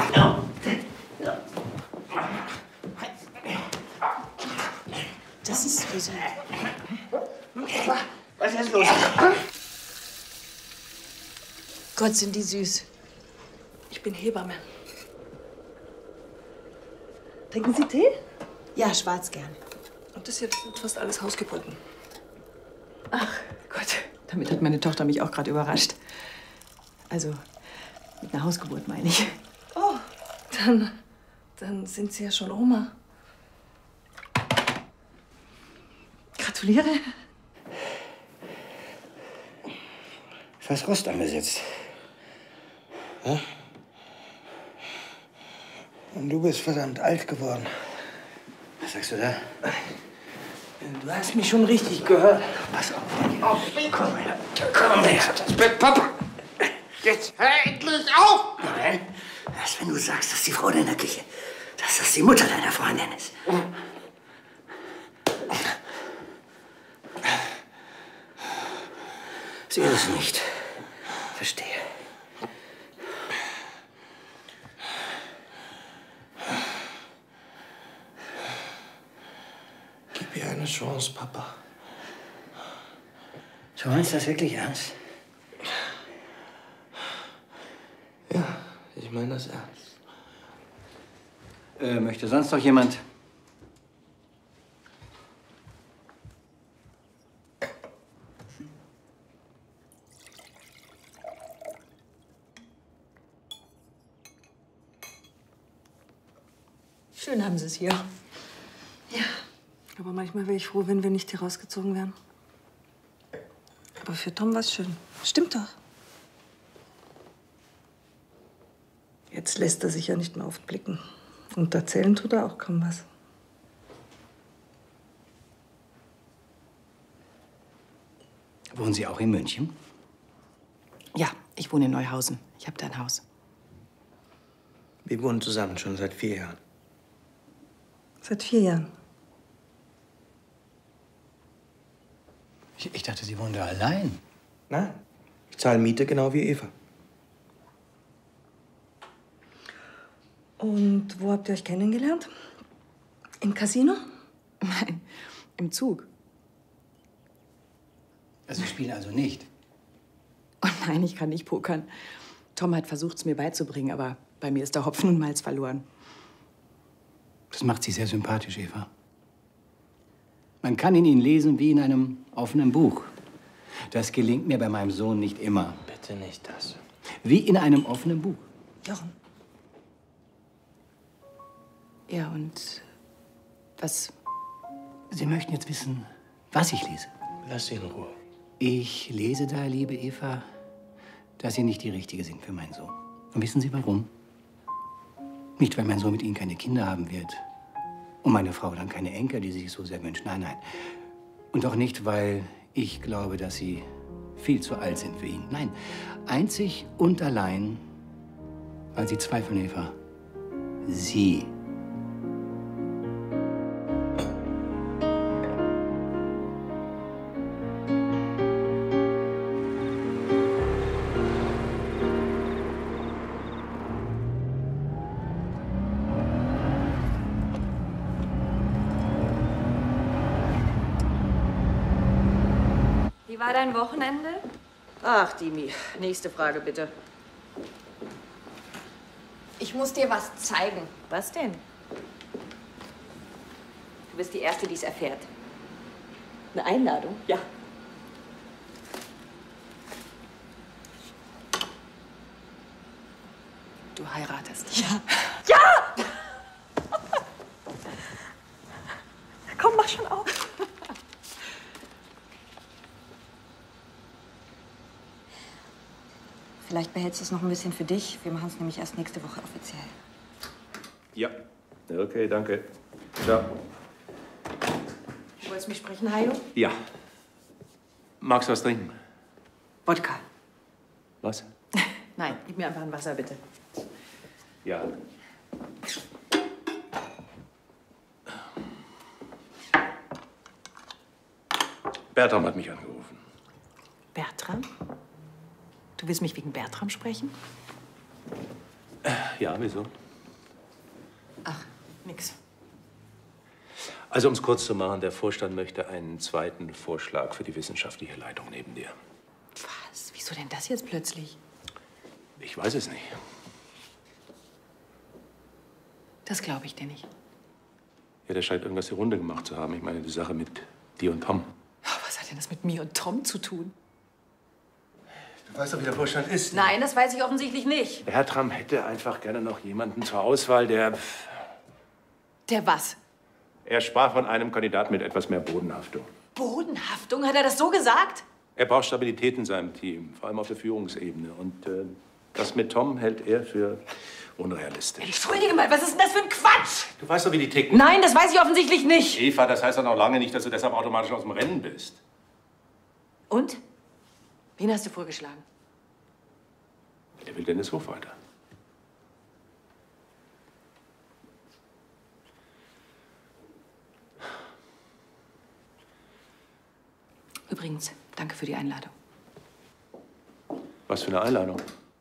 Das ist für Sie. Was ist los? Gott, sind die süß. Ich bin Hebamme. Trinken Sie Tee? Ja, schwarz gern. Und das hier sind fast alles Hausgeburten. Ach Gott, damit hat meine Tochter mich auch gerade überrascht. Also, mit einer Hausgeburt meine ich. Oh, dann, dann sind Sie ja schon Oma. Gratuliere. Fast Rost angesetzt. Ja? Und du bist verdammt alt geworden. Was sagst du da? Du hast mich schon richtig gehört. Pass auf. Auf, komm her. Komm her. Das Bett, Papa. Jetzt hör endlich auf! Nein, erst wenn du sagst, dass die Frau in der Küche, dass das die Mutter deiner Freundin ist. Sie ist es nicht. Verstehe. Gib ihr eine Chance, Papa. Du meinst das wirklich ernst? Ja, ich meine das ernst. Äh, möchte sonst noch jemand? Schön haben Sie es hier. Ja, aber manchmal wäre ich froh, wenn wir nicht hier rausgezogen wären. Aber für Tom war es schön. Stimmt doch. Jetzt lässt er sich ja nicht mehr oft blicken. Und erzählen tut er auch kaum was. Wohnen Sie auch in München? Ja, ich wohne in Neuhausen. Ich habe da ein Haus. Wir wohnen zusammen schon seit vier Jahren. Seit vier Jahren. Ich, ich dachte, Sie wohnen da allein. Nein. Ich zahle Miete genau wie Eva. Und wo habt ihr euch kennengelernt? Im Casino? Nein, im Zug. Also, Sie spielen also nicht? Oh nein, ich kann nicht pokern. Tom hat versucht, es mir beizubringen, aber bei mir ist der Hopfen und Malz verloren. Das macht Sie sehr sympathisch, Eva. Man kann in Ihnen lesen wie in einem offenen Buch. Das gelingt mir bei meinem Sohn nicht immer. Bitte nicht das. Wie in einem offenen Buch. Jochen. Ja, und was? Sie möchten jetzt wissen, was ich lese? Lass sie in Ruhe. Ich lese da, liebe Eva, dass Sie nicht die Richtige sind für meinen Sohn. Und wissen Sie warum? Nicht, weil mein Sohn mit Ihnen keine Kinder haben wird und meine Frau dann keine Enkel, die sie sich so sehr wünscht. Nein, nein. Und auch nicht, weil ich glaube, dass Sie viel zu alt sind für ihn. Nein, einzig und allein, weil Sie zweifeln, Eva. Sie. Wie war dein Wochenende? Ach, Dimi, nächste Frage bitte. Ich muss dir was zeigen. Was denn? Du bist die Erste, die es erfährt. Eine Einladung? Ja. Du heiratest. Ja. Ja! Komm, mach schon auf. Vielleicht behältst du es noch ein bisschen für dich. Wir machen es nämlich erst nächste Woche offiziell. Ja. Okay, danke. Ciao. Du wolltest mich sprechen, Hajo? Ja. Magst du was trinken? Wodka. Was? Nein, gib mir einfach ein Wasser, bitte. Ja. Bertram hat mich angerufen. Bertram? Du willst mich wegen Bertram sprechen? Ja, wieso? Ach, nix. Also, um es kurz zu machen, der Vorstand möchte einen zweiten Vorschlag für die wissenschaftliche Leitung neben dir. Was? Wieso denn das jetzt plötzlich? Ich weiß es nicht. Das glaube ich dir nicht. Ja, der scheint irgendwas die Runde gemacht zu haben. Ich meine, die Sache mit dir und Tom. Was hat denn das mit mir und Tom zu tun? Du weißt doch, wie der Vorstand ist. Nein, das weiß ich offensichtlich nicht. Bertram hätte einfach gerne noch jemanden zur Auswahl, der... Der was? Er sprach von einem Kandidaten mit etwas mehr Bodenhaftung. Bodenhaftung? Hat er das so gesagt? Er braucht Stabilität in seinem Team, vor allem auf der Führungsebene. Und äh, das mit Tom hält er für unrealistisch. Entschuldige mal, was ist denn das für ein Quatsch? Du weißt doch, wie die ticken. Nein, das weiß ich offensichtlich nicht. Eva, das heißt doch noch lange nicht, dass du deshalb automatisch aus dem Rennen bist. Und? Wen hast du vorgeschlagen? Der will Dennis Hofreiter. Übrigens, danke für die Einladung. Was für eine Einladung?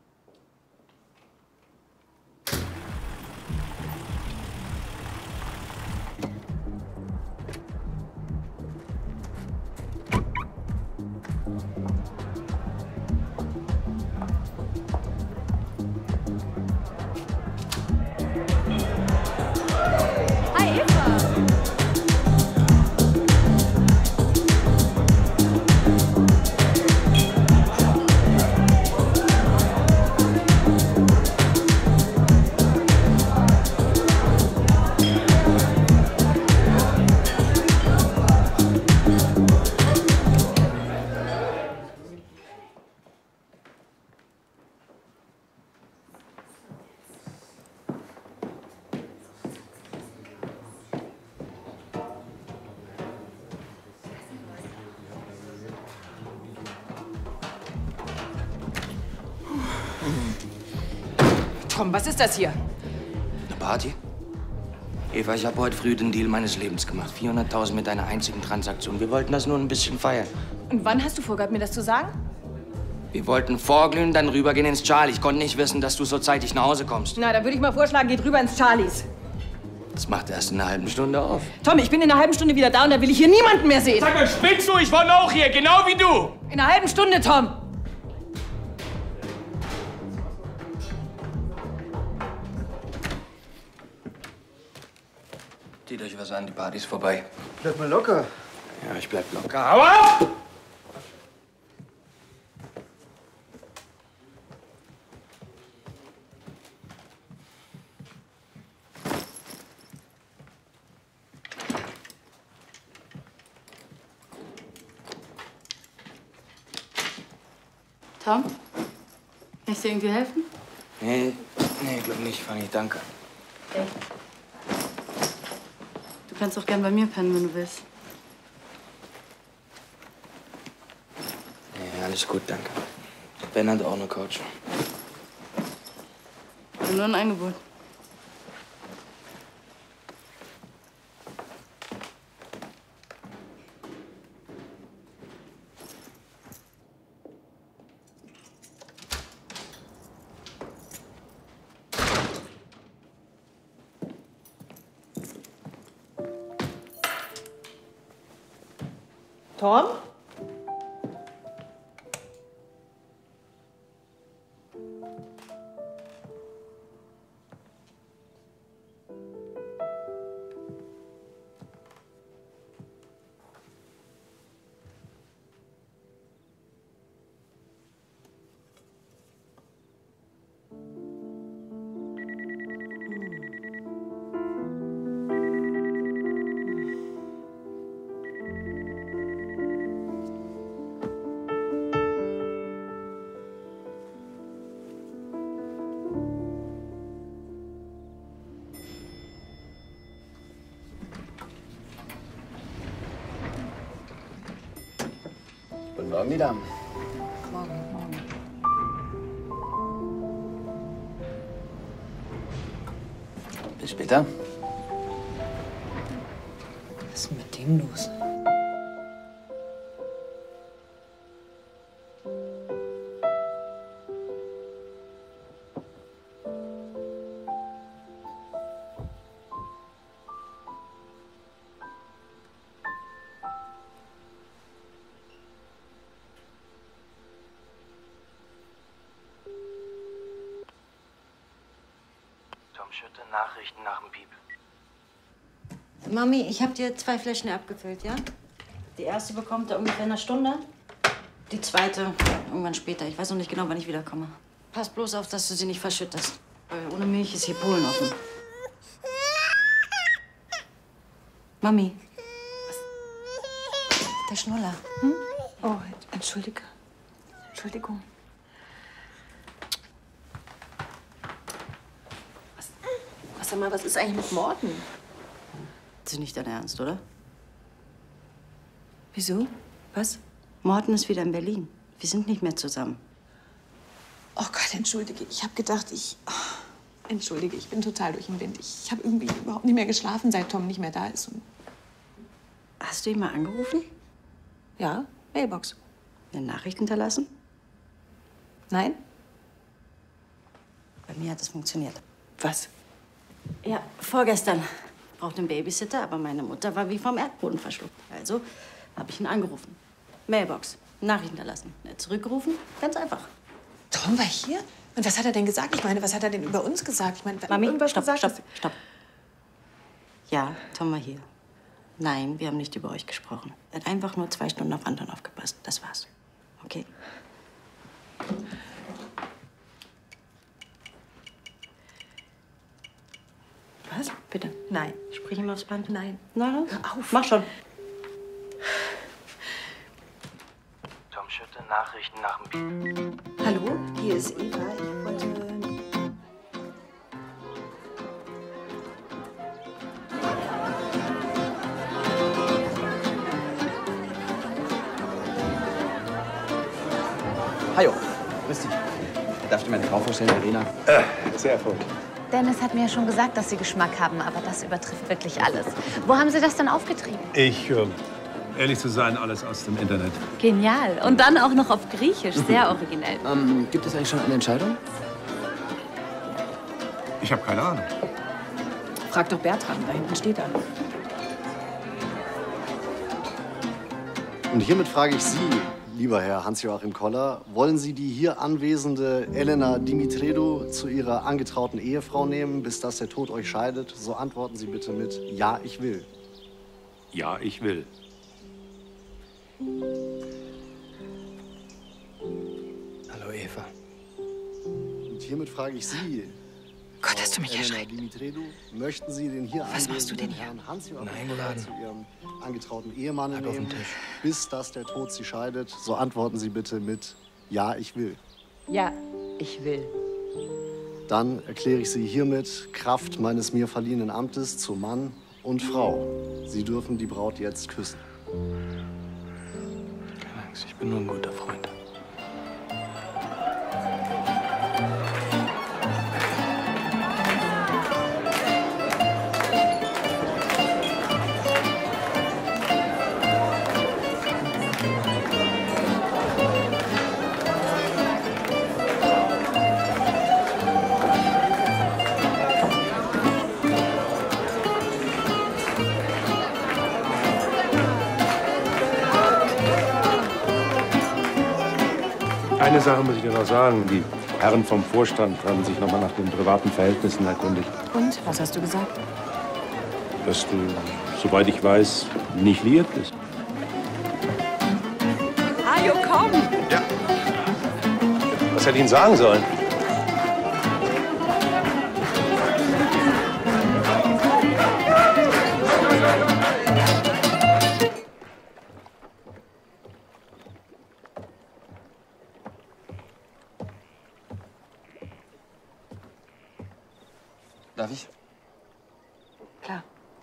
Hi, Eva. Tom, was ist das hier? Eine Party? Eva, ich habe heute früh den Deal meines Lebens gemacht. vierhunderttausend mit einer einzigen Transaktion. Wir wollten das nur ein bisschen feiern. Und wann hast du vorgehabt, mir das zu sagen? Wir wollten vorglühen, dann rübergehen ins Charlie. Ich konnte nicht wissen, dass du so zeitig nach Hause kommst. Na, dann würde ich mal vorschlagen, geht rüber ins Charlies. Das macht erst in einer halben Stunde auf. Tom, ich bin in einer halben Stunde wieder da und da will ich hier niemanden mehr sehen. Sag mal, spinnst du? Ich wohne auch hier, genau wie du. In einer halben Stunde, Tom. Zieht euch was an, die Party ist vorbei. Bleib mal locker. Ja, ich bleib locker. Hau ab! Tom? Kann ich dir irgendwie helfen? Nee, nee, glaub nicht, Fanny, danke. Okay. Du kannst auch gern bei mir pennen, wenn du willst. Nee, alles gut, danke. Ben hat auch eine Couch. Also nur ein Angebot. Tom? Guten Morgen, die Damen. Morgen, morgen. Bis später. Was ist mit dem los? Tom Schütte, Nachrichten nach dem Piep. Mami, ich habe dir zwei Fläschchen abgefüllt, ja? Die erste bekommt er ungefähr in einer Stunde. Die zweite irgendwann später. Ich weiß noch nicht genau, wann ich wiederkomme. Pass bloß auf, dass du sie nicht verschüttest. Weil ohne Milch ist hier Polen offen. Mami. Was? Der Schnuller. Hm? Oh, entschuldige. Entschuldigung. Was, was, sag mal, was ist eigentlich mit Morten? Das ist nicht dein Ernst, oder? Wieso? Was? Morten ist wieder in Berlin. Wir sind nicht mehr zusammen. Oh Gott, entschuldige. Ich habe gedacht, ich... Oh, entschuldige, ich bin total durch den Wind. Ich habe irgendwie überhaupt nicht mehr geschlafen, seit Tom nicht mehr da ist. Und Hast du ihn mal angerufen? ja, Mailbox. Eine Nachricht hinterlassen? Nein? Bei mir hat es funktioniert. Was? Ja, vorgestern. Brauchte einen Babysitter, aber meine Mutter war wie vom Erdboden verschluckt. Also habe ich ihn angerufen. Mailbox. Nachricht hinterlassen. Er hat zurückgerufen. Ganz einfach. Tom war hier? Und was hat er denn gesagt? Ich meine, was hat er denn über uns gesagt? Ich meine, Mami, irgendwas stopp, gesagt, stopp, dass- stopp. Ja, Tom war hier. Nein, wir haben nicht über euch gesprochen. Er hat einfach nur zwei Stunden auf Anton aufgepasst. Das war's. Okay? Was? Bitte. Nein. Sprich ihm aufs Band. Nein. Nein, hör auf. Mach schon. Tom Schütte, Nachrichten nach dem Piep. Hallo, hier ist Eva. Ich wollte... Hallo, grüß dich. Darf ich meine Frau vorstellen, Verena? Äh, sehr erfreut. Dennis hat mir ja schon gesagt, dass Sie Geschmack haben, aber das übertrifft wirklich alles. Wo haben Sie das denn aufgetrieben? Ich, äh, ehrlich zu sein, alles aus dem Internet. Genial. Und dann auch noch auf Griechisch. Sehr originell. Ähm, gibt es eigentlich schon eine Entscheidung? Ich habe keine Ahnung. Frag doch Bertram, da hinten steht er. Und hiermit frage ich Sie, lieber Herr Hans-Joachim Koller, wollen Sie die hier anwesende Elena Dimitredou zu Ihrer angetrauten Ehefrau nehmen, bis dass der Tod euch scheidet? So antworten Sie bitte mit Ja, ich will. Ja, ich will. Hallo, Eva. Und hiermit frage ich Sie, Gott, hast du mich Elena erschreckt. Dimitredou, möchten Sie den hier Was machst du denn anwesenden hier? Herrn Hans-Joachim Nein, Koller Laden. zu Ihrem angetrauten Ehemann Lag auf dem nehmen, Tisch. bis dass der Tod Sie scheidet? So antworten Sie bitte mit Ja, ich will. Ja, ich will. Dann erkläre ich Sie hiermit Kraft meines mir verliehenen Amtes zu Mann und Frau. Sie dürfen die Braut jetzt küssen. Keine Angst, ich bin nur ein guter Freund. Eine Sache muss ich dir noch sagen. Die Herren vom Vorstand haben sich noch mal nach den privaten Verhältnissen erkundigt. Und, was hast du gesagt? Dass du, soweit ich weiß, nicht liiert bist. Hajo, komm! Ja. Was hätte ich Ihnen sagen sollen? Darf ich? Klar.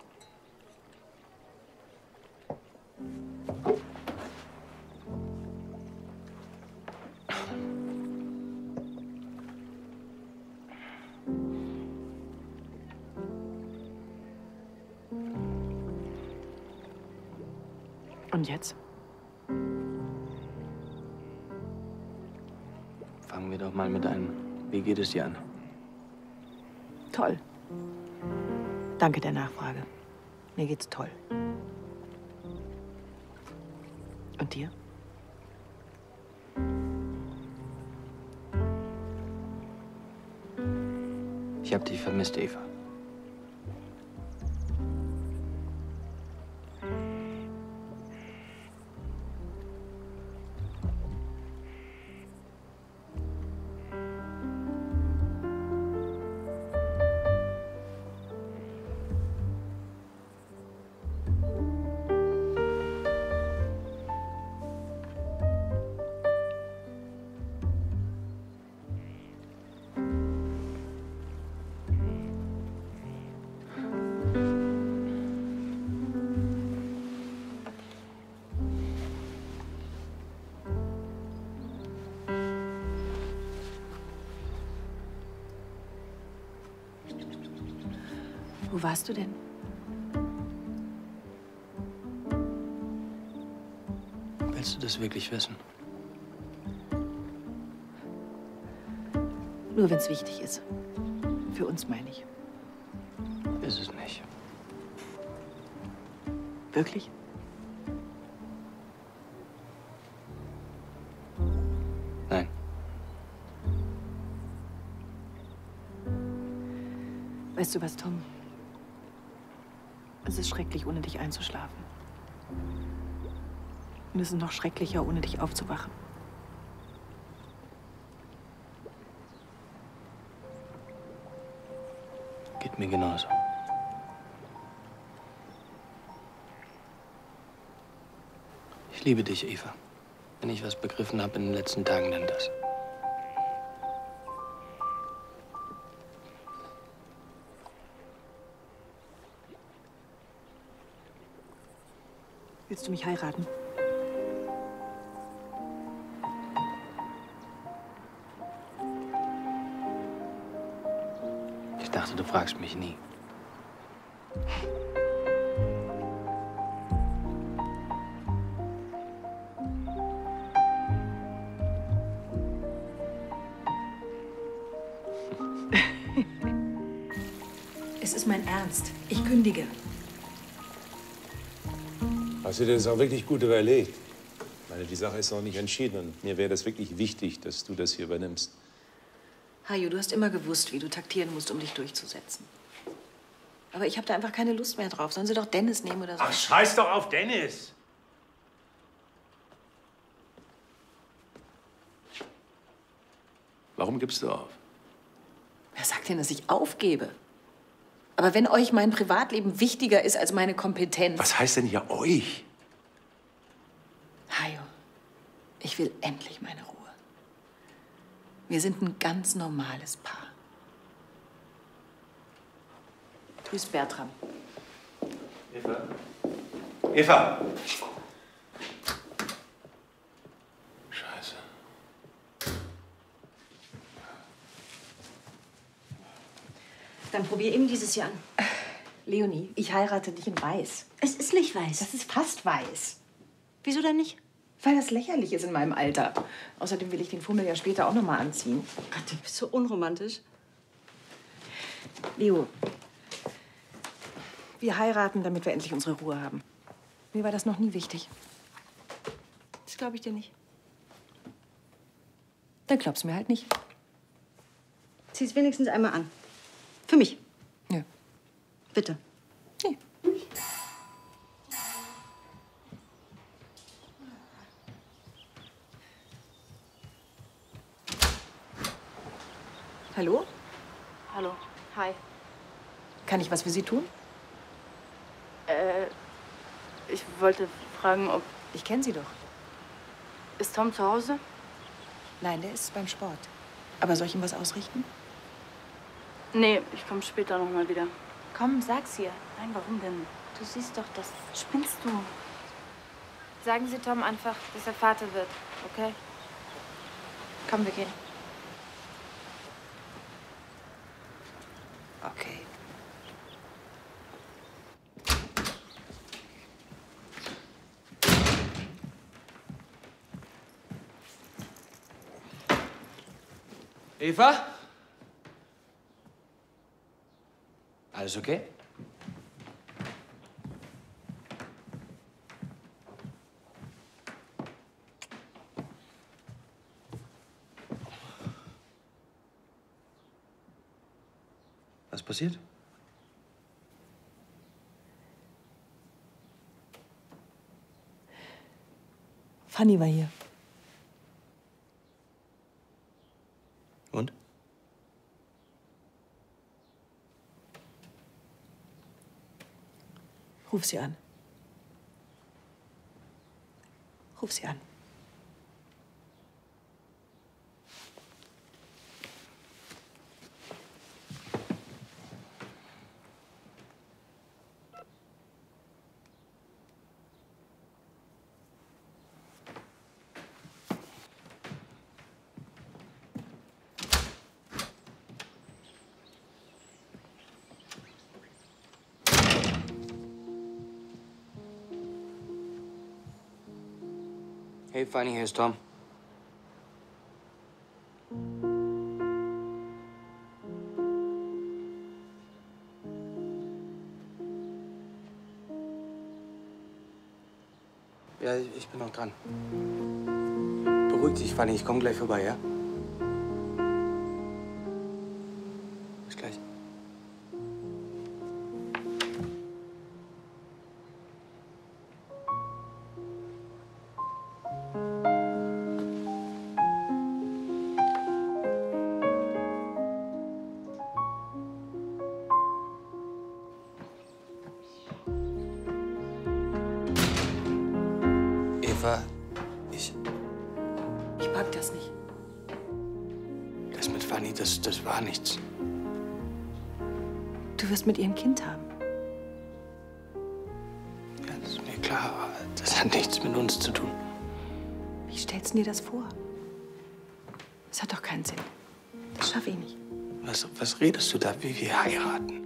Und jetzt? Fangen wir doch mal mit einem Wie geht es dir an? Toll. Danke der Nachfrage. Mir geht's toll. Und dir? Ich hab dich vermisst, Eva. Wo warst du denn? Willst du das wirklich wissen? Nur wenn es wichtig ist. Für uns, meine ich. Ist es nicht. Wirklich? Nein. Weißt du was, Tom? Es ist schrecklich, ohne dich einzuschlafen. Und es ist noch schrecklicher, ohne dich aufzuwachen. Geht mir genauso. Ich liebe dich, Eva. Wenn ich was begriffen habe in den letzten Tagen, dann das. Willst du mich heiraten? Ich dachte, du fragst mich nie. ist mein Ernst. Ich kündige. Hast du dir das auch wirklich gut überlegt? Ich meine, die Sache ist noch nicht entschieden und mir wäre das wirklich wichtig, dass du das hier übernimmst. Hajo, du hast immer gewusst, wie du taktieren musst, um dich durchzusetzen. Aber ich habe da einfach keine Lust mehr drauf. Sollen Sie doch Dennis nehmen oder so? Ach, scheiß doch auf Dennis! Warum gibst du auf? Wer sagt denn, dass ich aufgebe? Aber wenn euch mein Privatleben wichtiger ist als meine Kompetenz... Was heißt denn hier euch? Hajo, ich will endlich meine Ruhe. Wir sind ein ganz normales Paar. Grüß Bertram. Eva? Eva! Scheiße. Dann probier eben dieses hier an. Leonie, ich heirate dich in weiß. Es ist nicht weiß. Das ist fast weiß. Wieso denn nicht? Weil das lächerlich ist in meinem Alter. Außerdem will ich den Fummel ja später auch noch mal anziehen. Gott, du bist so unromantisch. Leo, wir heiraten, damit wir endlich unsere Ruhe haben. Mir war das noch nie wichtig. Das glaube ich dir nicht. Dann glaubst du mir halt nicht. Zieh es wenigstens einmal an. Für mich. Ja. Bitte. Nee. Hallo? Hallo. Hi. Kann ich was für Sie tun? Äh, ich wollte fragen, ob... Ich kenne Sie doch. Ist Tom zu Hause? Nein, der ist beim Sport. Aber soll ich ihm was ausrichten? Nee, ich komme später noch mal wieder. Komm, sag's ihr. Nein, warum denn? Du siehst doch, das spinnst du. Sagen Sie Tom einfach, dass er Vater wird, okay? Komm, wir gehen. Okay. Eva? Alles okay? Was passiert? Fanny war hier. Und? Ruf sie an. Ruf sie an. Hey, Fanny, hier ist Tom. Ja, ich bin noch dran. Beruhig dich, Fanny, ich komme gleich vorbei, ja? Bis gleich. Eva, ich... Ich mag das nicht. Das mit Fanny, das, das war nichts. Du wirst mit ihr ein Kind haben. Ja, das ist mir klar, aber das hat nichts mit uns zu tun. Wie stellst du dir das vor? Das hat doch keinen Sinn. Das schaffe ich nicht. Was, was redest du da, wie wir heiraten?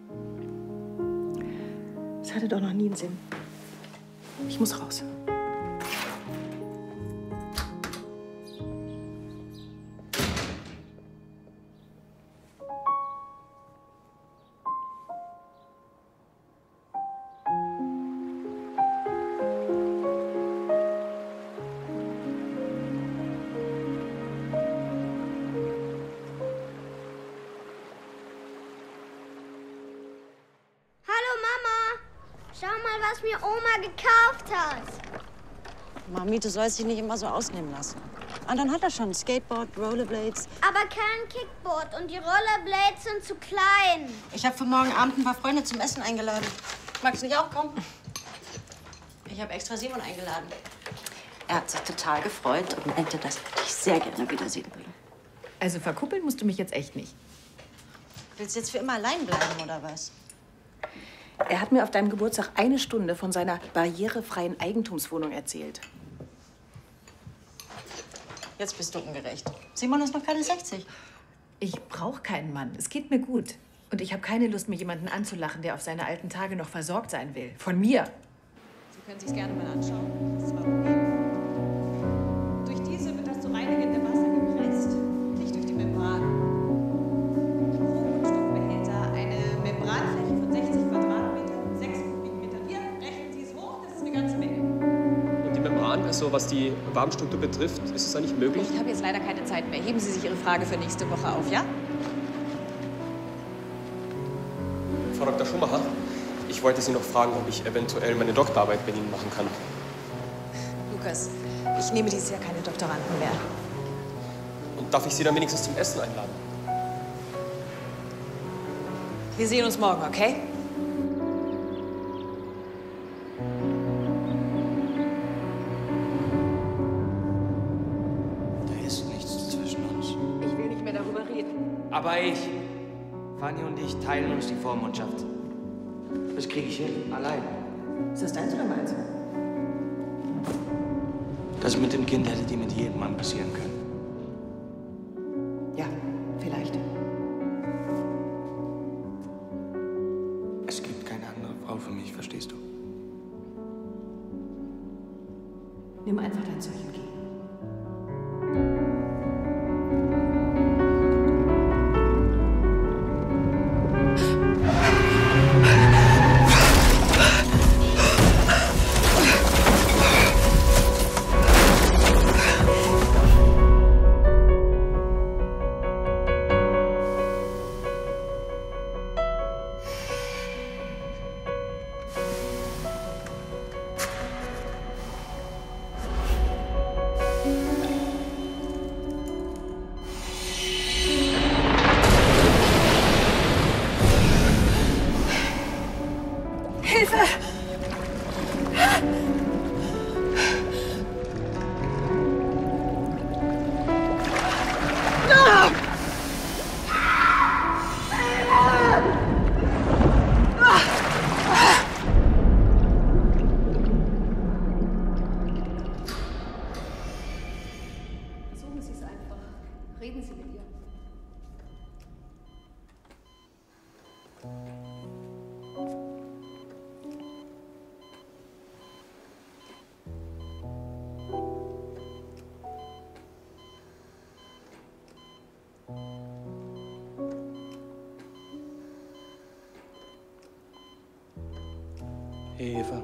Das hatte doch noch nie einen Sinn. Ich muss raus. was mir Oma gekauft hat. Mami, du sollst dich nicht immer so ausnehmen lassen. Anton hat er schon. Skateboard, Rollerblades. Aber kein Kickboard und die Rollerblades sind zu klein. Ich habe für morgen Abend ein paar Freunde zum Essen eingeladen. Magst du nicht auch kommen? Ich habe extra Simon eingeladen. Er hat sich total gefreut und meinte, dass er dich sehr gerne wiedersehen will. Also verkuppeln musst du mich jetzt echt nicht. Willst du jetzt für immer allein bleiben, oder was? Er hat mir auf deinem Geburtstag eine Stunde von seiner barrierefreien Eigentumswohnung erzählt. Jetzt bist du ungerecht. Simon ist noch keine sechzig. Ich brauche keinen Mann. Es geht mir gut. Und ich habe keine Lust, mir jemanden anzulachen, der auf seine alten Tage noch versorgt sein will. Von mir. Sie können sich gerne mal anschauen. Das ist zwar okay. Durch diese wird das zu reinigende Wasser gepresst, nicht durch die Membran. Kohlenstoffbehälter, eine Membranfläche von sechzig Quadratmetern, sechs Kubikmeter Bier. Rechnen Sie es hoch, das ist eine ganze Menge. Und die Membran, also was die Warmstruktur betrifft, ist es eigentlich möglich? Ich habe jetzt leider keine Zeit mehr. Heben Sie sich Ihre Frage für nächste Woche auf, ja? Frau Doktor Schumacher, ich wollte Sie noch fragen, ob ich eventuell meine Doktorarbeit bei Ihnen machen kann. Lukas, ich nehme dieses Jahr keine Doktoranden mehr. Und darf ich Sie dann wenigstens zum Essen einladen? Wir sehen uns morgen, okay? Da ist nichts zwischen uns. Ich will nicht mehr darüber reden. Aber ich, Fanny und ich teilen uns die Vormundschaft. Das kriege ich hin, allein. Ist das deins oder meins? Das mit dem Kind hätte die mit jedem Mann passieren können. Ja, vielleicht. Es gibt keine andere Frau für mich, verstehst du? Nimm einfach dein Zeug und geh. Versuchen Sie es einfach. Reden Sie mit ihr. Hey, Eva.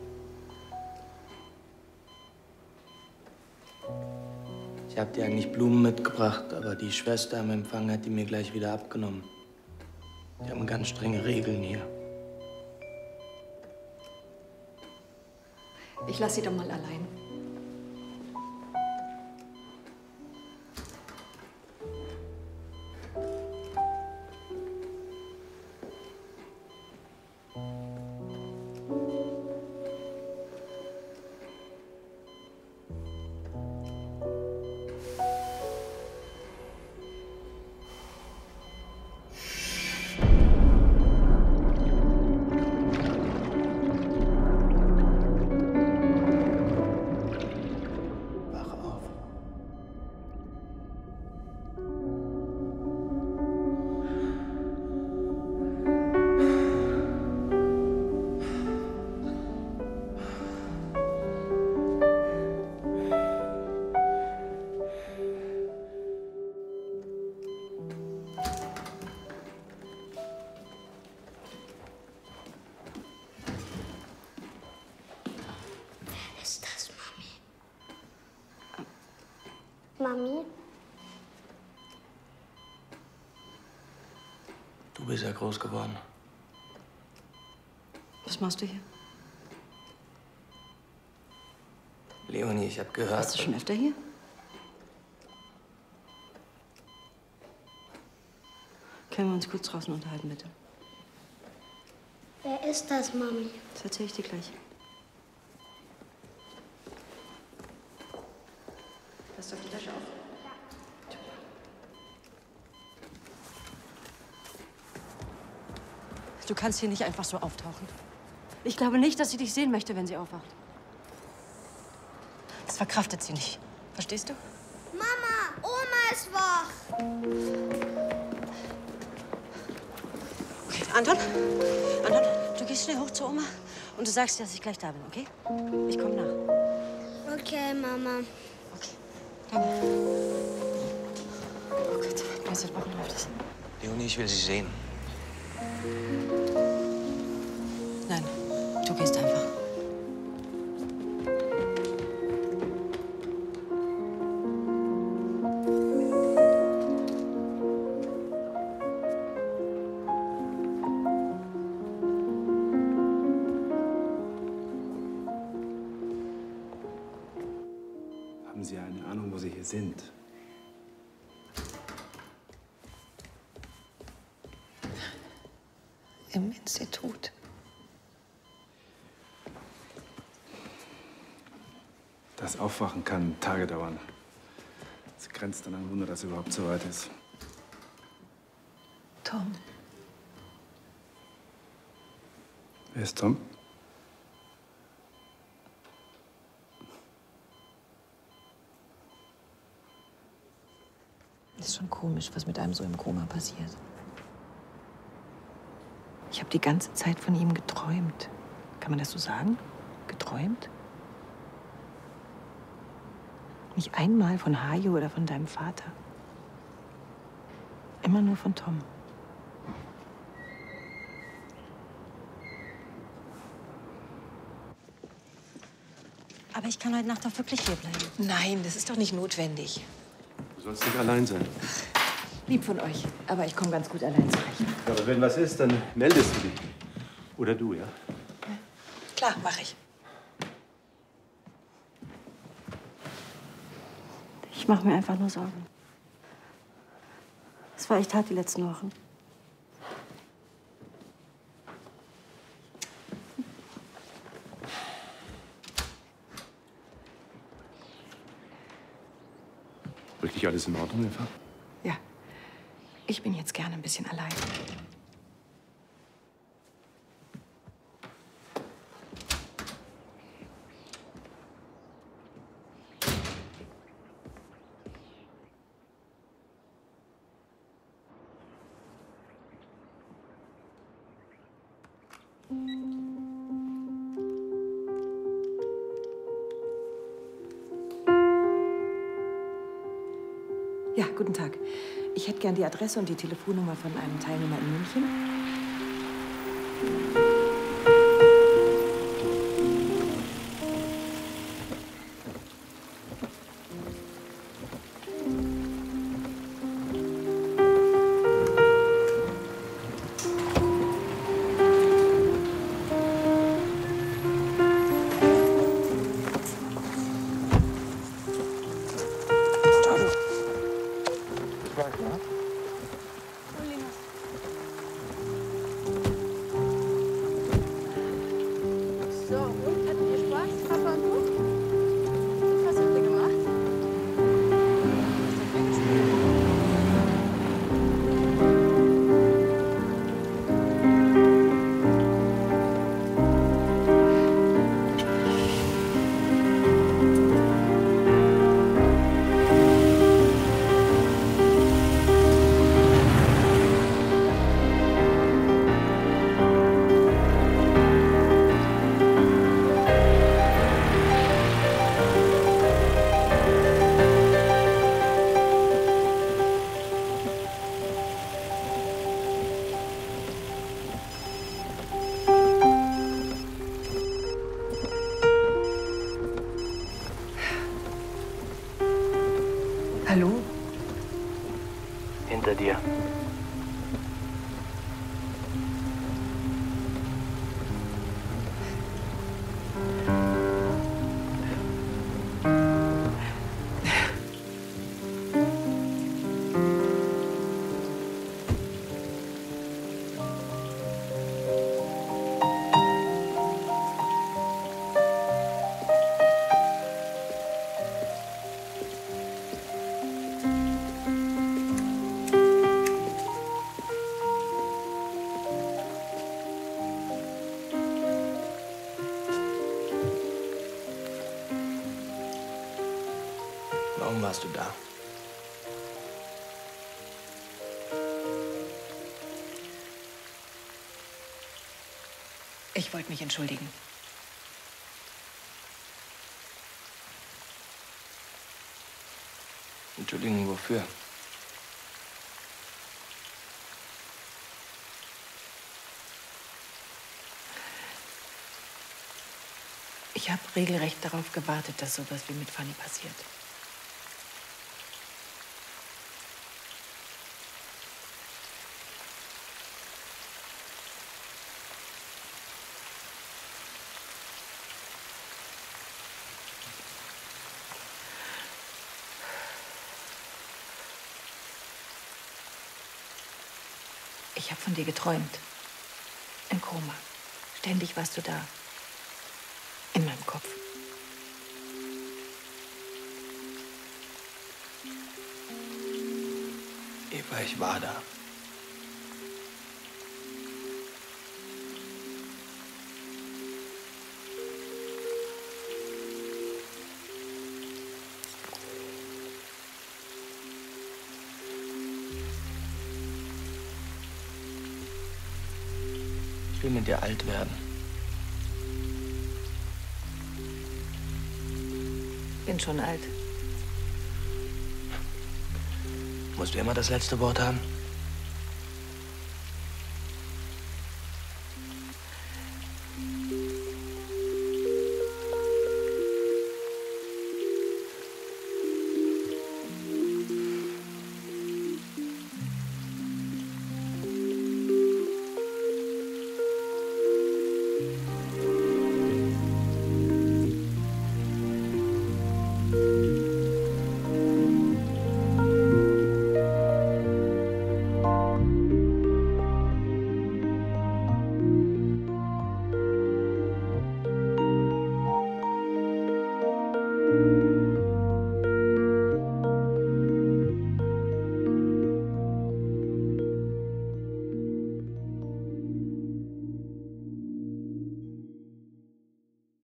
Ich habe dir eigentlich Blumen mitgebracht, aber die Schwester am Empfang hat die mir gleich wieder abgenommen. Die haben ganz strenge Regeln hier. Ich lasse Sie doch mal allein. Mami? Du bist ja groß geworden. Was machst du hier? Leonie, ich habe gehört... Warst du schon öfter hier? Können wir uns kurz draußen unterhalten, bitte? Wer ist das, Mami? Das erzähle ich dir gleich. Lass doch die Tasche auf. Du kannst hier nicht einfach so auftauchen. Ich glaube nicht, dass sie dich sehen möchte, wenn sie aufwacht. Das verkraftet sie nicht. Verstehst du? Mama, Oma ist wach. Okay, Anton, Anton, du gehst schnell hoch zur Oma und du sagst ihr, dass ich gleich da bin, okay? Ich komme nach. Okay, Mama. Komm. Oh Gott, seit Wochen läuft das. Leonie, ich will Sie sehen. Nein, du gehst einfach. Haben Sie eine Ahnung, wo Sie hier sind? Im Institut. Das Aufwachen kann Tage dauern. Es grenzt an ein Wunder, dass es überhaupt so weit ist. Tom. Wer ist Tom? Ist schon komisch, was mit einem so im Koma passiert. Ich habe die ganze Zeit von ihm geträumt. Kann man das so sagen? Geträumt? Nicht einmal von Hajo oder von deinem Vater. Immer nur von Tom. Aber ich kann heute Nacht doch wirklich hier bleiben. Nein, das ist doch nicht notwendig. Du sollst nicht allein sein. Lieb von euch, aber ich komme ganz gut allein zurecht. Ja, aber wenn was ist, dann meldest du dich. Oder du, ja? Klar, mache ich. Ich mache mir einfach nur Sorgen. Es war echt hart die letzten Wochen. Wirklich alles in Ordnung, Eva? Ja. Ich bin jetzt gerne ein bisschen allein. Ja, guten Tag. Ich hätte gern die Adresse und die Telefonnummer von einem Teilnehmer in München. So, und hattet ihr Spaß, Papa und du? Was habt ihr gemacht? Hallo? Hinter dir. warst du da? Ich wollte mich entschuldigen. Entschuldigung, wofür? Ich habe regelrecht darauf gewartet, dass sowas wie mit Fanny passiert. Ich habe von dir geträumt. Im Koma. Ständig warst du da. In meinem Kopf. Eva, ich war da. Ich will mit dir alt werden. Bin schon alt. Musst du immer das letzte Wort haben?